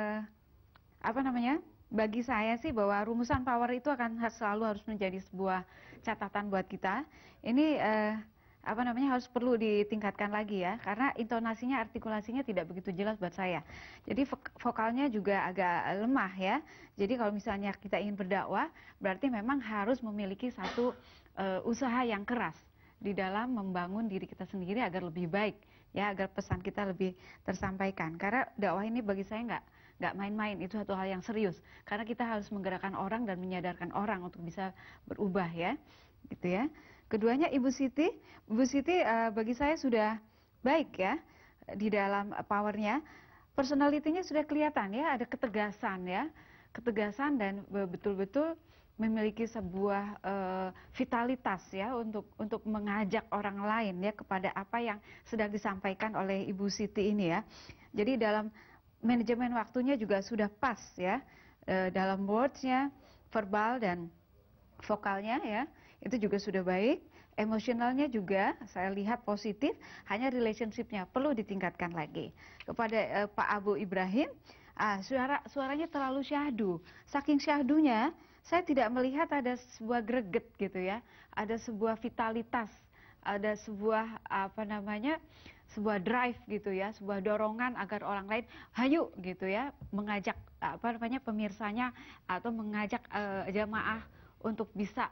bagi saya sih bahwa rumusan power itu akan selalu harus menjadi sebuah catatan buat kita. Ini harus perlu ditingkatkan lagi ya, karena intonasinya, artikulasinya tidak begitu jelas buat saya. Jadi vokalnya juga agak lemah ya. Jadi kalau misalnya kita ingin berdakwah, berarti memang harus memiliki satu usaha yang keras di dalam membangun diri kita sendiri agar lebih baik ya, agar pesan kita lebih tersampaikan. Karena dakwah ini bagi saya nggak main-main, itu satu hal yang serius. Karena kita harus menggerakkan orang dan menyadarkan orang untuk bisa berubah ya, gitu ya. Keduanya Ibu Siti bagi saya sudah baik ya di dalam powernya. Personalitinya sudah kelihatan ya, ada ketegasan ya, ketegasan dan betul-betul memiliki sebuah vitalitas ya untuk mengajak orang lain ya kepada apa yang sedang disampaikan oleh Ibu Siti ini ya. Jadi dalam manajemen waktunya juga sudah pas ya, dalam words-nya, verbal dan vokalnya ya, itu juga sudah baik. Emosionalnya juga saya lihat positif, hanya relationship-nya perlu ditingkatkan lagi. Kepada Pak Abu Ibrahim, suaranya terlalu syahdu. Saking syahdunya, saya tidak melihat ada sebuah greget gitu ya, ada sebuah vitalitas, ada sebuah sebuah drive gitu ya, sebuah dorongan agar orang lain hayu gitu ya, mengajak pemirsanya atau mengajak jamaah untuk bisa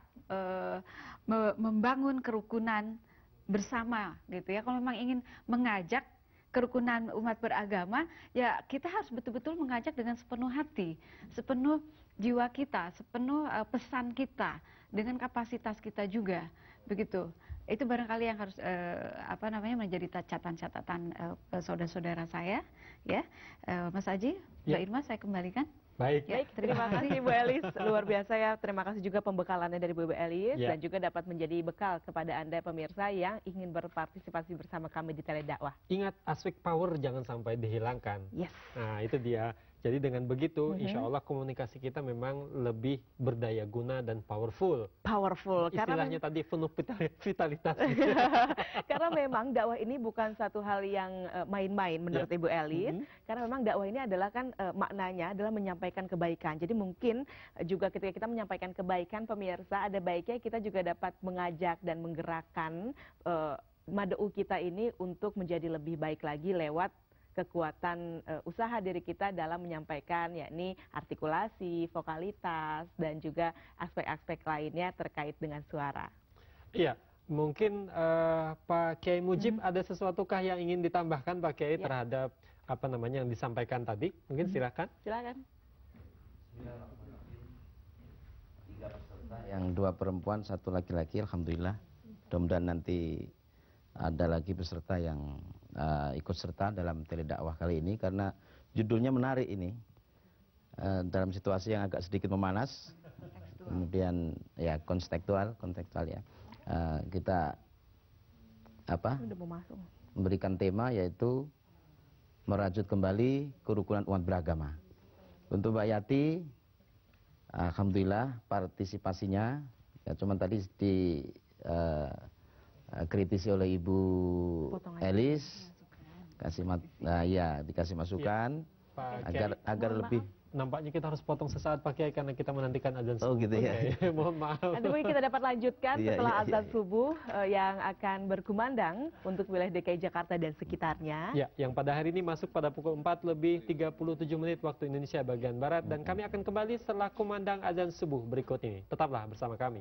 membangun kerukunan bersama gitu ya. Kalau memang ingin mengajak kerukunan umat beragama, ya kita harus betul-betul mengajak dengan sepenuh hati, sepenuh jiwa kita, sepenuh pesan kita, dengan kapasitas kita juga, begitu. Itu barangkali yang harus menjadi catatan-catatan saudara-saudara saya, ya. Mas Aji, Mbak Irma, saya kembalikan. Baik. Baik, terima kasih Bu Elis, luar biasa ya. Terima kasih juga pembekalannya dari Bu Elis Ya. dan juga dapat menjadi bekal kepada Anda pemirsa yang ingin berpartisipasi bersama kami di Teledakwah. Ingat, aspek power jangan sampai dihilangkan. Yes. Nah, itu dia. Jadi dengan begitu, insya Allah komunikasi kita memang lebih berdaya guna dan powerful. Powerful. Istilahnya tadi penuh vitalitas. Karena memang dakwah ini bukan satu hal yang main-main menurut Ya. Ibu Elis. Karena memang dakwah ini adalah kan maknanya adalah menyampaikan kebaikan. Jadi mungkin juga ketika kita menyampaikan kebaikan pemirsa, ada baiknya kita juga dapat mengajak dan menggerakkan mad'u kita ini untuk menjadi lebih baik lagi lewat kekuatan usaha diri kita dalam menyampaikan, yakni artikulasi, vokalitas, dan juga aspek-aspek lainnya terkait dengan suara. Iya, mungkin Pak Kiai Mujib ada sesuatukah yang ingin ditambahkan Pak Kiai terhadap apa namanya yang disampaikan tadi? Mungkin silakan. Silakan. Yang 2 perempuan, 1 laki-laki, alhamdulillah. Mudah-mudahan nanti ada lagi peserta yang ikut serta dalam teledakwah kali ini karena judulnya menarik ini. Dalam situasi yang agak sedikit memanas, kemudian ya kontekstual ya. Kita Udah mau masuk. memberikan tema yaitu merajut kembali kerukunan umat beragama. Untuk Mbak Yati, alhamdulillah partisipasinya ya cuman tadi kritisi oleh Ibu Elis, dikasih masukan Pak agar lebih. Nampaknya kita harus potong sesaat Pak Kiai karena kita menantikan azan Oh subuh. gitu ya. Oke, mohon maaf. Nanti mungkin kita dapat lanjutkan Iya, setelah iya, azan iya. subuh yang akan berkumandang untuk wilayah DKI Jakarta dan sekitarnya. Ya, yang pada hari ini masuk pada pukul 4:37 waktu Indonesia bagian Barat dan kami akan kembali setelah kumandang azan subuh berikut ini. Tetaplah bersama kami.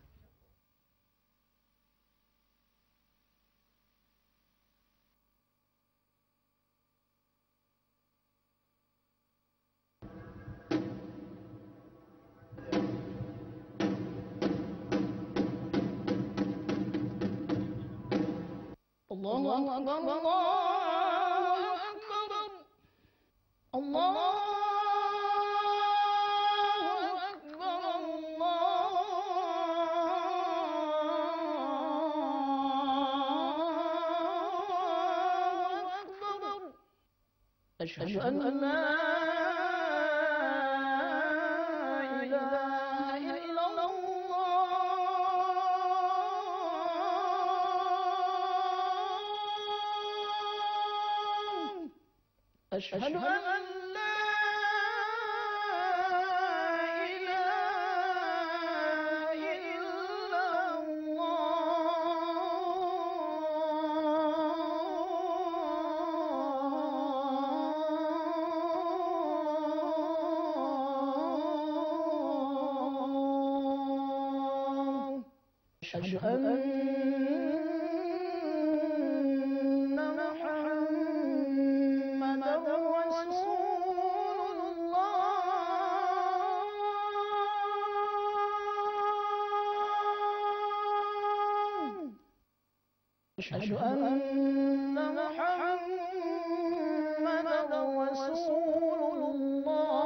Allahu Akbar, Allahu Akbar, Allahu Akbar, Allahu Akbar. Asyhadu an la ilaha illallah. أشهد أن لا إله إلا الله أشهد أن محمدا رسول الله أشهد أن محمدا رسول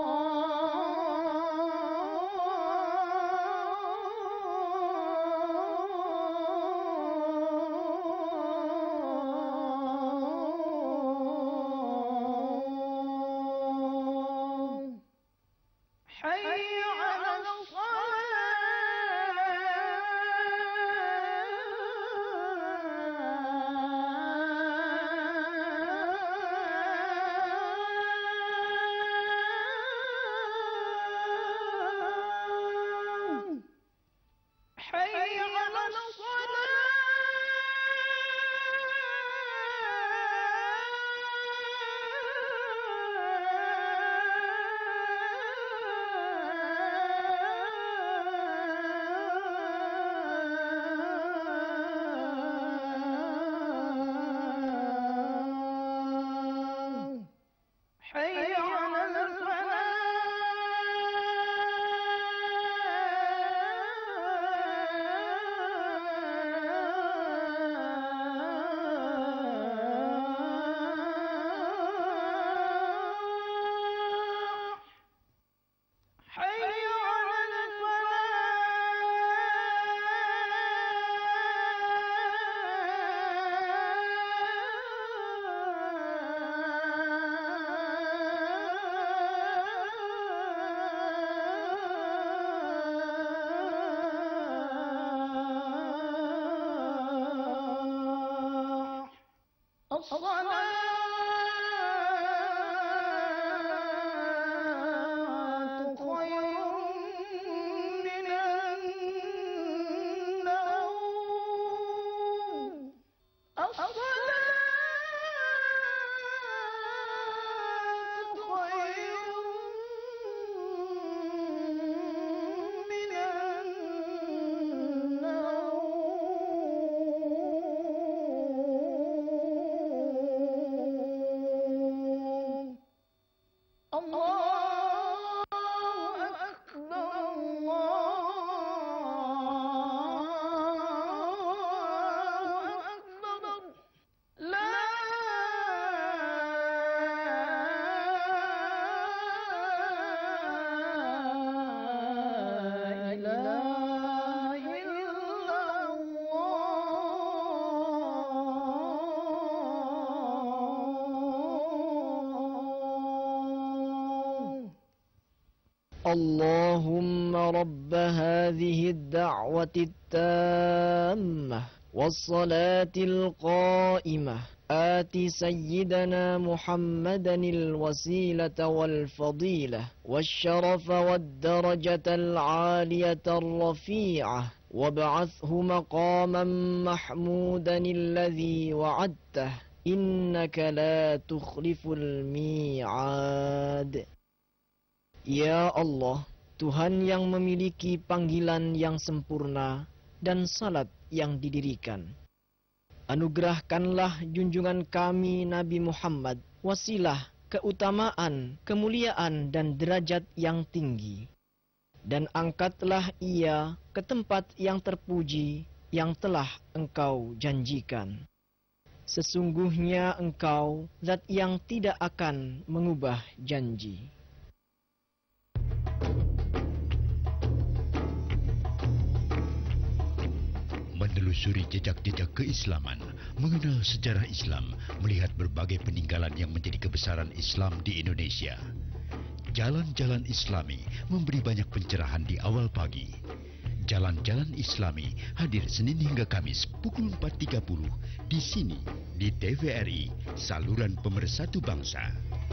الله حي على الصلاة الصلاة خير من النوم الصلاة خير من النوم الله أكبر الله أكبر لا إله إلا الله اللهم رب هذه الدعوة التامة والصلاة القائمة آت سيدنا محمدا الوسيلة والفضيلة والشرف والدرجة العالية الرفيعة وابعثه مقاما محمودا الذي وعدته إنك لا تخلف الميعاد. Ya Allah, Tuhan yang memiliki panggilan yang sempurna dan salat yang didirikan. Anugerahkanlah junjungan kami Nabi Muhammad wasilah, keutamaan, kemuliaan dan derajat yang tinggi. Dan angkatlah ia ke tempat yang terpuji yang telah Engkau janjikan. Sesungguhnya Engkau zat yang tidak akan mengubah janji. Menelusuri jejak-jejak keislaman, mengenal sejarah Islam, melihat berbagai peninggalan yang menjadi kebesaran Islam di Indonesia. Jalan-jalan Islami memberi banyak pencerahan di awal pagi. Jalan-jalan Islami hadir Senin hingga Kamis pukul 4.30 di sini di TVRI, saluran pemersatu bangsa.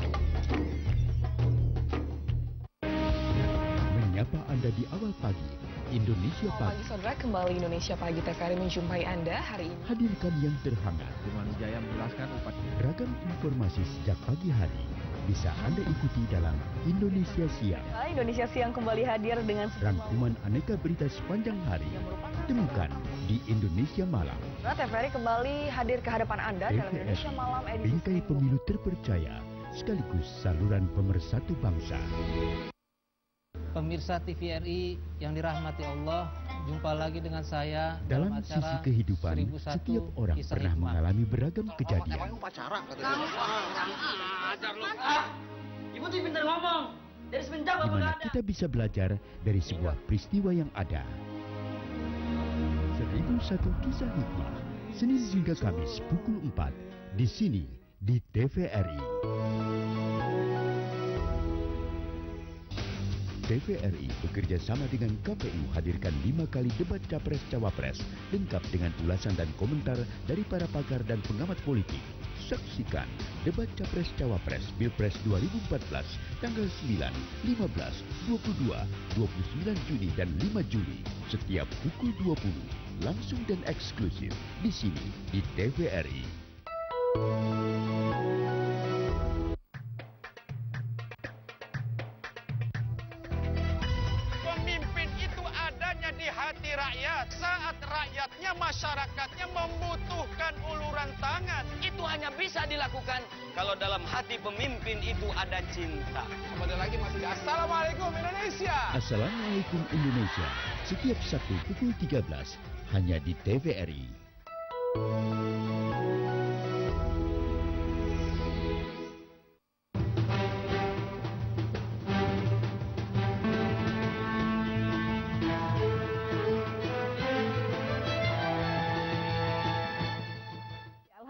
Menyapa Anda di awal pagi. Indonesia Pagi. Pagi saudara, kembali Indonesia Pagi TVRI menjumpai Anda hari ini. Hadirkan yang terhangat. Jaya menjelaskan Ragam informasi sejak pagi hari bisa Anda ikuti dalam Indonesia Siang. Indonesia Siang kembali hadir dengan rangkuman aneka berita sepanjang hari. Temukan di Indonesia Malam. TVRI kembali hadir ke hadapan Anda dalam Indonesia Malam edisi bingkai pemilu terpercaya sekaligus saluran pemersatu bangsa. Pemirsa TVRI yang dirahmati Allah, jumpa lagi dengan saya dalam sisi kehidupan. Setiap orang pernah mengalami beragam kejadian. Ibu tuh pintar ngomong. Dari semenjak di mana kita bisa belajar dari sebuah peristiwa yang ada. 1001 kisah hikmah, Senin hingga Kamis pukul 4 di sini di TVRI. TVRI bekerja sama dengan KPU hadirkan 5 kali debat Capres-Cawapres lengkap dengan ulasan dan komentar dari para pakar dan pengamat politik. Saksikan debat Capres-Cawapres Pilpres 2014 tanggal 9, 15, 22, 29 Juni dan 5 Juli setiap pukul 20 langsung dan eksklusif di sini di TVRI. Saat rakyatnya, masyarakatnya membutuhkan uluran tangan. Itu hanya bisa dilakukan kalau dalam hati pemimpin itu ada cinta. Kembali lagi masih di Assalamualaikum Indonesia. Assalamualaikum Indonesia. Setiap Sabtu pukul 13 hanya di TVRI.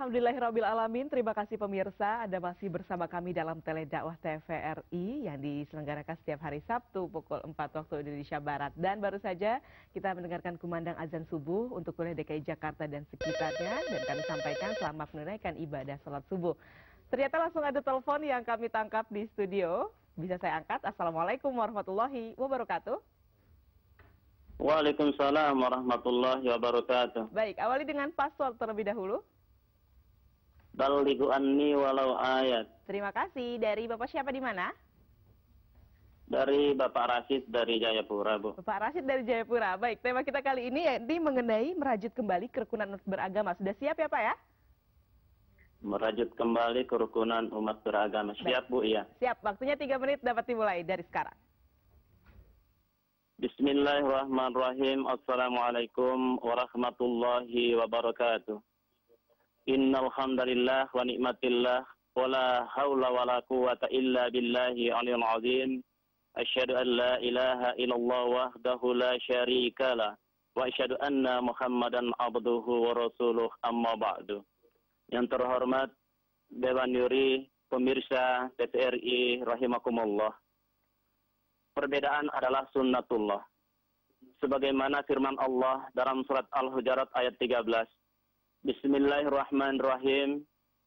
Alhamdulillahirrabbilalamin. Terima kasih pemirsa, Anda masih bersama kami dalam Teledakwah TVRI yang diselenggarakan setiap hari Sabtu pukul 4 waktu Indonesia Barat. Dan baru saja kita mendengarkan kumandang azan subuh untuk wilayah DKI Jakarta dan sekitarnya. Dan kami sampaikan selamat menunaikan ibadah sholat subuh. Ternyata langsung ada telepon yang kami tangkap di studio. Bisa saya angkat. Assalamualaikum warahmatullahi wabarakatuh. Waalaikumsalam warahmatullahi wabarakatuh. Baik, awali dengan password terlebih dahulu. Balighu anni walau ayat. Terima kasih. Dari Bapak siapa di mana? Dari Bapak Rashid dari Jayapura, Bu. Bapak Rashid dari Jayapura. Baik, tema kita kali ini mengenai merajut kembali kerukunan umat beragama. Sudah siap ya Pak ya? Merajut kembali kerukunan umat beragama. Siap, Bu, iya. Siap, waktunya 3 menit dapat dimulai dari sekarang. Bismillahirrahmanirrahim. Assalamualaikum warahmatullahi wabarakatuh. Innal hamdalillah wa ni'matillah wa la haula wa la quwwata illa billahi aliyil azim. Asyhadu an la ilaha illallah wahdahu la syarika lah wa asyhadu anna Muhammadan abduhu wa rasuluh, amma ba'du. Yang terhormat Dewan Juri, pemirsa TVRI rahimakumullah. Perbedaan adalah sunnatullah. Sebagaimana firman Allah dalam surat Al-Hujurat ayat 13. Bismillahirrahmanirrahim.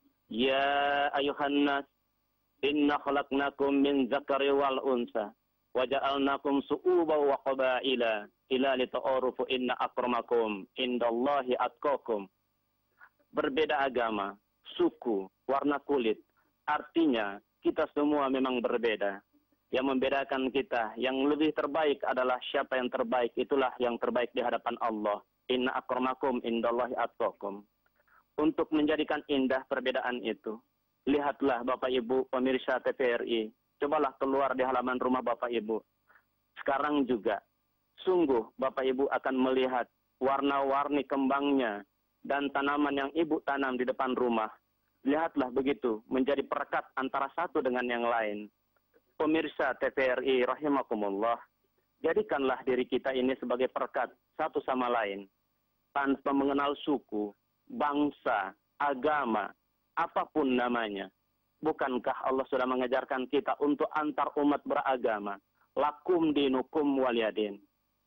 Ya ayuhan nas, inna khalaqnakum min zakari wal unsa. Wa ja'alnakum su'uban wa qabaila ila lita'arufu inna akramakum indallahi atqakum. Berbeda agama, suku, warna kulit. Artinya kita semua memang berbeda. Yang membedakan kita, yang lebih terbaik adalah siapa yang terbaik, itulah yang terbaik di hadapan Allah. Inna akramakum indallahi atqakum. Untuk menjadikan indah perbedaan itu, lihatlah Bapak Ibu pemirsa TVRI, cobalah keluar di halaman rumah Bapak Ibu. Sekarang juga, sungguh Bapak Ibu akan melihat warna-warni kembangnya dan tanaman yang Ibu tanam di depan rumah. Lihatlah begitu, menjadi perekat antara satu dengan yang lain. Pemirsa TVRI rahimakumullah, jadikanlah diri kita ini sebagai perekat satu sama lain. Tanpa mengenal suku, bangsa, agama, apapun namanya. Bukankah Allah sudah mengajarkan kita untuk antar umat beragama? Lakum dinukum waliyadin.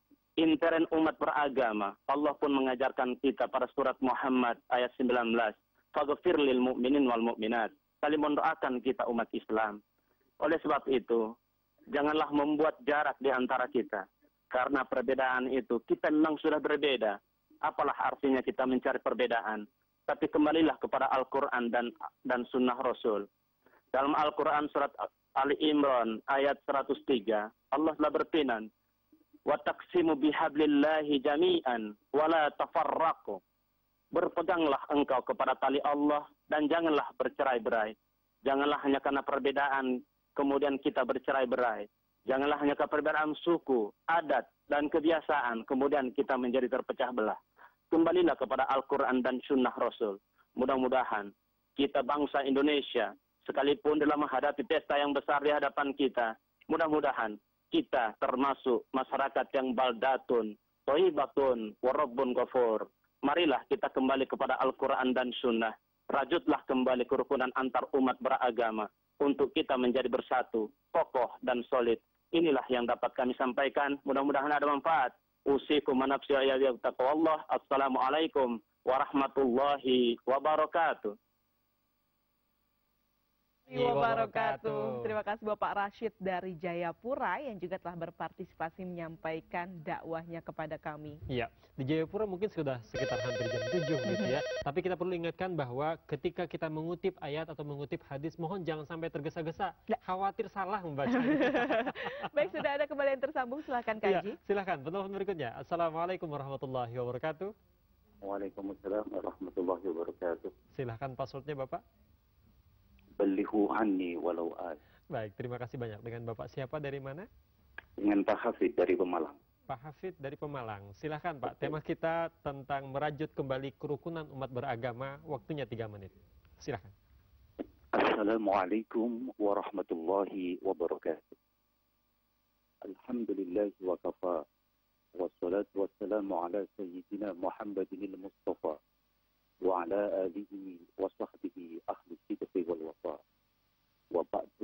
Intern umat beragama, Allah pun mengajarkan kita pada surat Muhammad ayat 19. Faghfir lil mu'minin wal mu'minat. Saling mendoakan kita umat Islam. Oleh sebab itu, janganlah membuat jarak di antara kita. Karena perbedaan itu, kita memang sudah berbeda. Apalah artinya kita mencari perbedaan. Tapi kembalilah kepada Al-Quran dan Sunnah Rasul. Dalam Al-Quran surat Ali Imran ayat 103, Allah telah berfirman, وَتَقْسِمُ بِحَبْلِاللَّهِ جَمِيعًا وَلَا تَفَرَّقُوا. Berpeganglah engkau kepada tali Allah dan janganlah bercerai-berai. Janganlah hanya karena perbedaan kemudian kita bercerai-berai. Janganlah hanya karena perbedaan suku, adat, dan kebiasaan kemudian kita menjadi terpecah belah. Kembalilah kepada Al-Quran dan Sunnah Rasul. Mudah-mudahan kita bangsa Indonesia, sekalipun dalam menghadapi pesta yang besar di hadapan kita, mudah-mudahan kita termasuk masyarakat yang baldatun, thayyibatun, warabbun ghafur. Marilah kita kembali kepada Al-Quran dan Sunnah. Rajutlah kembali kerukunan antar umat beragama untuk kita menjadi bersatu, kokoh dan solid. Inilah yang dapat kami sampaikan. Mudah-mudahan ada manfaat. Usikum manafsi ayat taqwallah. Assalamualaikum warahmatullahi wabarakatuh. Wabarakatuh. Terima kasih Bapak Rashid dari Jayapura yang juga telah berpartisipasi menyampaikan dakwahnya kepada kami. Iya, di Jayapura mungkin sudah sekitar hampir jam 7 gitu ya. Tapi kita perlu ingatkan bahwa ketika kita mengutip ayat atau mengutip hadis, mohon jangan sampai tergesa-gesa. Khawatir salah membacanya. Baik, sudah ada kembali yang tersambung, silahkan Kaji. Ya, silahkan, penelpon berikutnya. Assalamualaikum warahmatullahi wabarakatuh. Waalaikumsalam warahmatullahi wabarakatuh. Silahkan passwordnya Bapak. Balighu anni walau ayat. Baik, terima kasih banyak. Dengan Bapak siapa dari mana? Dengan Pak Hafid dari Pemalang. Pak Hafid dari Pemalang. Silahkan Pak, tema kita tentang merajut kembali kerukunan umat beragama. Waktunya 3 menit. Silahkan. Assalamualaikum warahmatullahi wabarakatuh. Alhamdulillah wa kafa. Wassalatu wassalamu ala sayyidina Muhammadin al-Mustafa. Wa ala آله وصحبه أهل الصدق والوفاء. وبعد,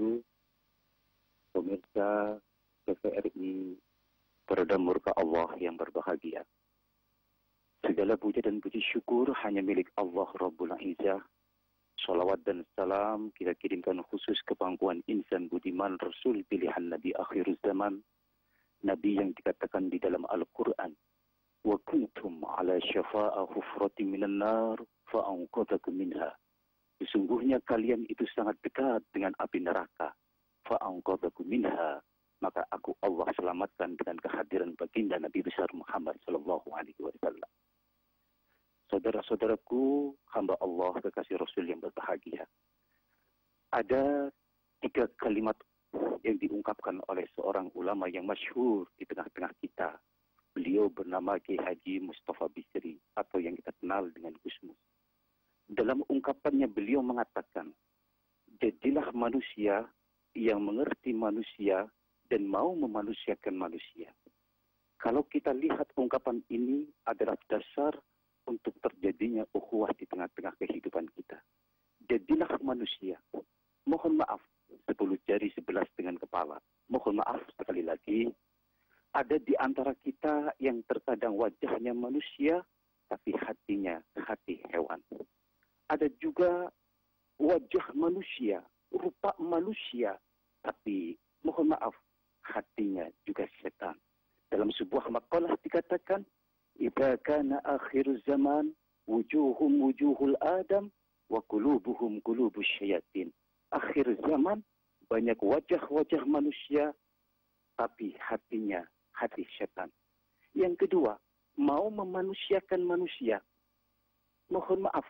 pemirsa TVRI berada murka Allah yang berbahagia. Segala puja dan puji syukur hanya milik Allah Rabbul Izzah. Salawat dan salam kita kirimkan khusus ke pangkuan insan budiman Rasul pilihan Nabi akhir zaman, Nabi yang dikatakan di dalam Al-Quran, wa kuntum ala syafa'a hufratin minan nar fa'anqadhakum minha. Sesungguhnya kalian itu sangat dekat dengan api neraka, fa'anqadhakum minha. Maka aku Allah selamatkan dengan kehadiran baginda Nabi besar Muhammad sallallahu alaihi wasallam. Saudara-saudaraku, hamba Allah kekasih Rasul yang berbahagia. Ada 3 kalimat yang diungkapkan oleh seorang ulama yang masyhur di tengah-tengah kita. Beliau bernama Kiai Haji Mustafa Bisri atau yang kita kenal dengan Gus Mus. Dalam ungkapannya beliau mengatakan, jadilah manusia yang mengerti manusia dan mau memanusiakan manusia. Kalau kita lihat ungkapan ini adalah dasar untuk terjadinya ukhuwah di tengah-tengah kehidupan kita. Jadilah manusia. Mohon maaf, 10 jari 11 dengan kepala. Mohon maaf sekali lagi, ada di antara kita yang terkadang wajahnya manusia, tapi hatinya hati hewan. Ada juga wajah manusia, rupa manusia, tapi mohon maaf, hatinya juga setan. Dalam sebuah makalah dikatakan, idza kana akhir zaman wujuhum wujuhul adam wa qulubuhum qulubus syayatin. Akhir zaman banyak wajah-wajah manusia tapi hatinya hati setan. Yang kedua, mau memanusiakan manusia. Mohon maaf,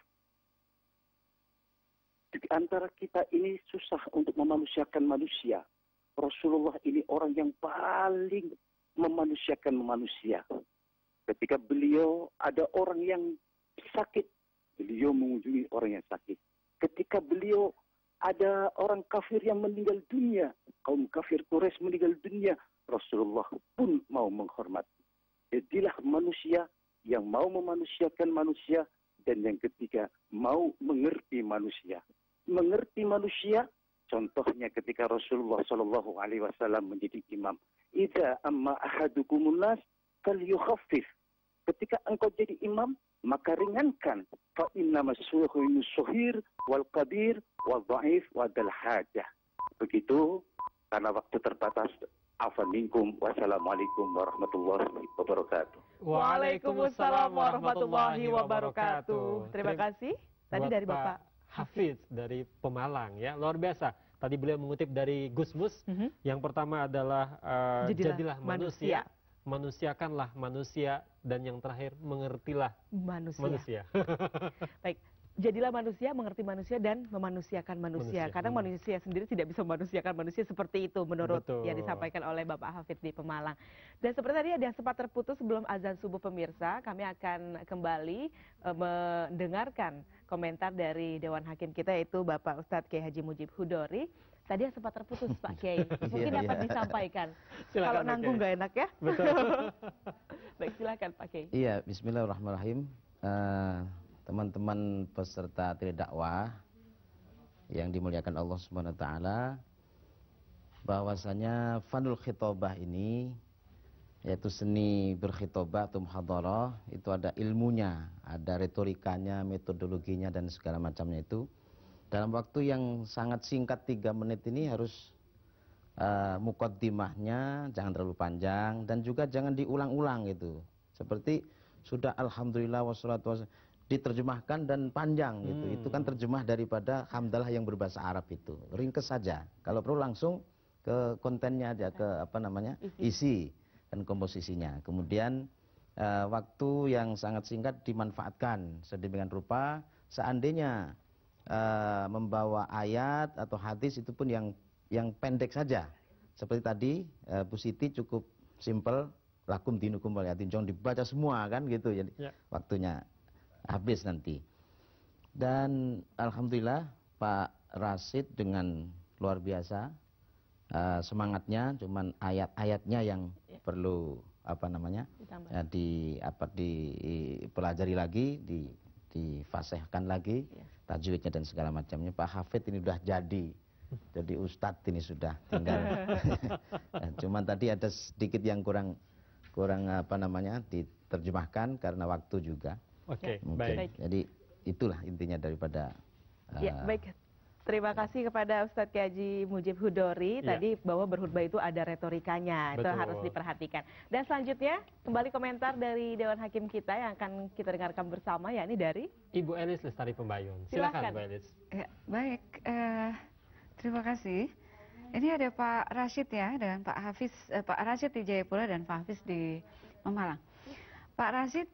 di antara kita ini susah untuk memanusiakan manusia. Rasulullah ini orang yang paling memanusiakan manusia. Ketika beliau ada orang yang sakit, beliau mengunjungi orang yang sakit. Ketika beliau ada orang kafir yang meninggal dunia, kaum kafir Quraisy meninggal dunia, Rasulullah pun mau menghormati. Jadilah manusia yang mau memanusiakan manusia, dan yang ketiga mau mengerti manusia. Mengerti manusia, contohnya ketika Rasulullah Shallallahu Alaihi Wasallam menjadi imam. Idza amma ahadukumun nas falyukhaffif. Ketika engkau jadi imam, maka ringankan. Fa innama suhir wal kabir wal dhaif wa dal hajah. Begitu, karena waktu terbatas. Afan minkum. Wassalamualaikum warahmatullahi wabarakatuh. Waalaikumsalam warahmatullahi wabarakatuh. Terima kasih. Tadi dari Bapak Hafiz dari Pemalang, ya, luar biasa. Tadi beliau mengutip dari Gus Mus. Yang pertama adalah jadilah manusia. Manusiakanlah manusia, dan yang terakhir mengertilah manusia. Baik, jadilah manusia, mengerti manusia, dan memanusiakan manusia. Kadang manusia sendiri tidak bisa memanusiakan manusia seperti itu menurut yang disampaikan oleh Bapak Hafidz di Pemalang. Dan seperti tadi ada yang sempat terputus sebelum azan subuh pemirsa, kami akan kembali mendengarkan komentar dari Dewan Hakim kita, yaitu Bapak Ustadz Kiai Haji Mujib Hudori. Tadi yang sempat terputus Pak Kiai, mungkin dapat disampaikan. Kalau nanggung nggak enak ya. Betul. Baik, silakan Pak Kiai. Iya, bismillahirrahmanirrahim. Teman-teman peserta dakwah yang dimuliakan Allah Subhanahu wa taala, bahwasanya fanul khitobah ini, yaitu seni berkhitobah atau muhadharah, itu ada ilmunya, ada retorikanya, metodologinya, dan segala macamnya itu. Dalam waktu yang sangat singkat 3 menit ini harus muqaddimahnya jangan terlalu panjang, dan juga jangan diulang-ulang gitu. Seperti sudah alhamdulillah wassalatu wassalam diterjemahkan dan panjang gitu. Itu kan terjemah daripada hamdalah yang berbahasa Arab itu. Ringkes saja. Kalau perlu langsung ke kontennya aja, ke apa namanya? Isi dan komposisinya. Kemudian waktu yang sangat singkat dimanfaatkan sedemikian rupa. Seandainya membawa ayat atau hadis, itu pun yang pendek saja. Seperti tadi Bu Siti cukup simple, lakum dinukum waliyatin, jangan dibaca semua kan gitu. Jadi waktunya habis nanti. Dan alhamdulillah Pak Rasid dengan luar biasa semangatnya, cuman ayat-ayatnya yang perlu apa namanya dipelajari lagi, difasihkan lagi tajwidnya dan segala macamnya. Pak Hafid ini udah jadi ustadz ini sudah tinggal. Cuman tadi ada sedikit yang kurang apa namanya diterjemahkan karena waktu juga. Oke, mungkin. baik. Jadi itulah intinya daripada. Ya, baik. Terima kasih kepada Ustadz Kiai Haji Mujib Hudori tadi bahwa berkhutbah itu ada retorikanya, itu harus diperhatikan. Dan selanjutnya kembali komentar dari Dewan Hakim kita yang akan kita dengarkan bersama, yakni dari Ibu Elis Lestari Pembayun. Silakan Bu Elis. Ya, baik, terima kasih. Ini ada Pak Rashid ya dengan Pak Hafiz, Pak Rashid di Jayapura dan Pak Hafiz di Pemalang. Pak Rashid,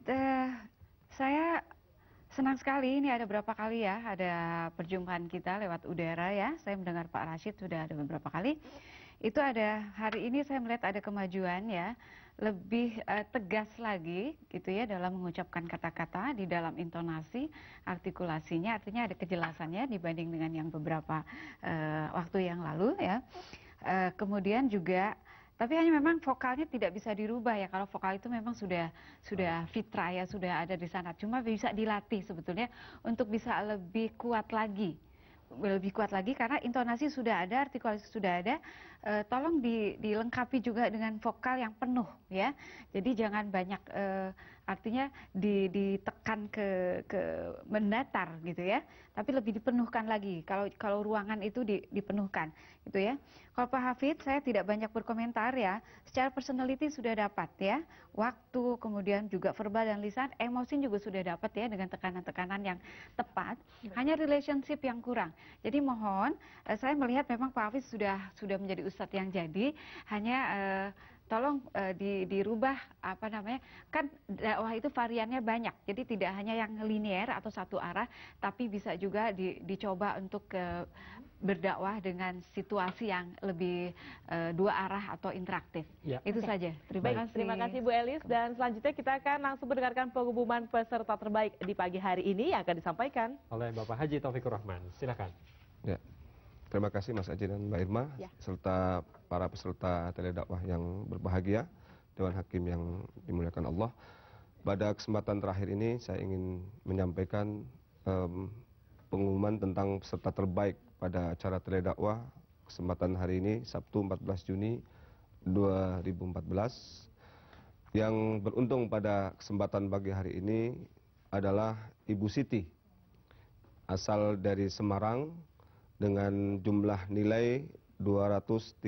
saya senang sekali, ini ada berapa kali ya, ada perjumpaan kita lewat udara ya. Saya mendengar Pak Rashid sudah ada beberapa kali. Itu ada, hari ini saya melihat ada kemajuan ya, lebih tegas lagi gitu ya dalam mengucapkan kata-kata, di dalam intonasi, artikulasinya, artinya ada kejelasannya dibanding dengan yang beberapa waktu yang lalu ya. Kemudian juga, tapi hanya memang vokalnya tidak bisa dirubah ya. Kalau vokal itu memang sudah fitrah ya, sudah ada di sana. Cuma bisa dilatih sebetulnya untuk bisa lebih kuat lagi. Lebih kuat lagi karena intonasi sudah ada, artikulasi sudah ada. Tolong dilengkapi juga dengan vokal yang penuh ya. Jadi jangan banyak artinya ditekan ke mendatar gitu ya. Tapi lebih dipenuhkan lagi. Kalau ruangan itu dipenuhkan gitu ya. Kalau Pak Hafid saya tidak banyak berkomentar ya. Secara personality sudah dapat ya. Waktu, kemudian juga verbal dan lisan, emosi juga sudah dapat ya dengan tekanan-tekanan yang tepat. Hanya relationship yang kurang. Jadi mohon, saya melihat memang Pak Hafid sudah menjadi ustadz yang jadi. Hanya tolong dirubah apa namanya, kan dakwah itu variannya banyak. Jadi tidak hanya yang linear atau satu arah, tapi bisa juga dicoba untuk berdakwah dengan situasi yang lebih dua arah atau interaktif. Ya. Itu saja. Terima kasih. Terima kasih Bu Elis. Dan selanjutnya kita akan langsung mendengarkan pengumuman peserta terbaik di pagi hari ini yang akan disampaikan oleh Bapak Haji Taufikur Rahman. Silakan. Ya. Terima kasih Mas Aji dan Mbak Irma, serta para peserta teledakwah yang berbahagia, Dewan Hakim yang dimuliakan Allah. Pada kesempatan terakhir ini saya ingin menyampaikan pengumuman tentang peserta terbaik pada acara teledakwah kesempatan hari ini, Sabtu 14 Juni 2014. Yang beruntung pada kesempatan pagi hari ini adalah Ibu Siti, asal dari Semarang, dengan jumlah nilai 237.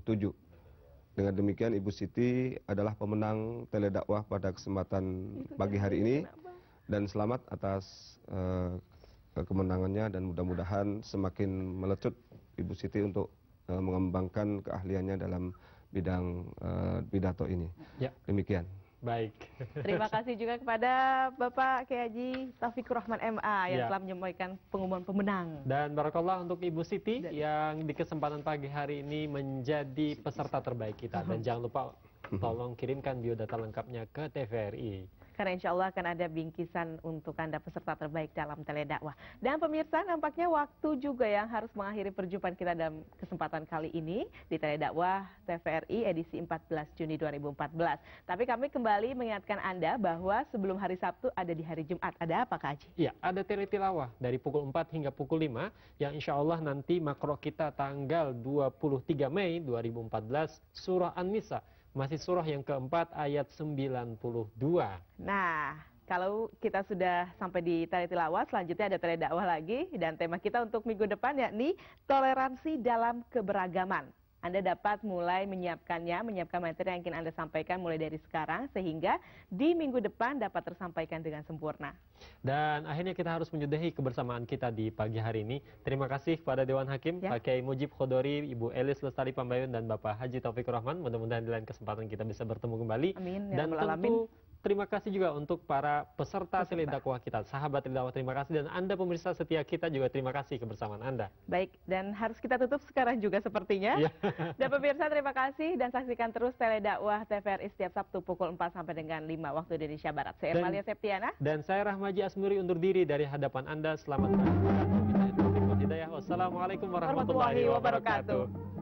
Dengan demikian Ibu Siti adalah pemenang teledakwah pada kesempatan pagi hari ini, dan selamat atas kemenangannya, dan mudah-mudahan semakin melecut Ibu Siti untuk mengembangkan keahliannya dalam bidang pidato ini. Ya. Demikian. Baik. Terima kasih juga kepada Bapak Kiai Haji Taufikur Rahman MA yang telah menyampaikan pengumuman pemenang. Dan barakallah untuk Ibu Siti yang di kesempatan pagi hari ini menjadi peserta terbaik kita. Dan jangan lupa tolong kirimkan biodata lengkapnya ke TVRI. Karena insya Allah akan ada bingkisan untuk Anda peserta terbaik dalam teledakwah. Dan pemirsa, nampaknya waktu juga yang harus mengakhiri perjumpaan kita dalam kesempatan kali ini di teledakwah TVRI edisi 14 Juni 2014. Tapi kami kembali mengingatkan Anda bahwa sebelum hari Sabtu ada di hari Jumat. Ada apa Kak Haji? Iya, ada tilawah dari pukul 4 hingga pukul 5 yang insya Allah nanti makro kita tanggal 23 Mei 2014 surah An-Nisa. Masih surah yang keempat ayat 92. Nah, kalau kita sudah sampai di tilawah, selanjutnya ada teledakwah lagi. Dan tema kita untuk minggu depan yakni toleransi dalam keberagaman. Anda dapat mulai menyiapkan materi yang ingin Anda sampaikan mulai dari sekarang, sehingga di minggu depan dapat tersampaikan dengan sempurna. Dan akhirnya kita harus menyudahi kebersamaan kita di pagi hari ini. Terima kasih kepada Dewan Hakim, Pak Kiai Mujib Hudori, Ibu Elis Lestari Pembayun, dan Bapak Haji Taufikur Rahman. Mudah-mudahan di lain kesempatan kita bisa bertemu kembali. Amin. Dan tentu terima kasih juga untuk para peserta teledakwah kita. Sahabat teledakwah, terima kasih. Dan Anda pemirsa setia kita juga terima kasih kebersamaan Anda. Baik, dan harus kita tutup sekarang juga sepertinya. Dan pemirsa terima kasih dan saksikan terus teledakwah TVRI setiap Sabtu pukul 4 sampai dengan 5 waktu Indonesia Barat. Saya Malia Septiana. Dan saya Rahmaji Asmuri undur diri dari hadapan Anda. Selamat pagi. Wassalamualaikum warahmatullahi wabarakatuh.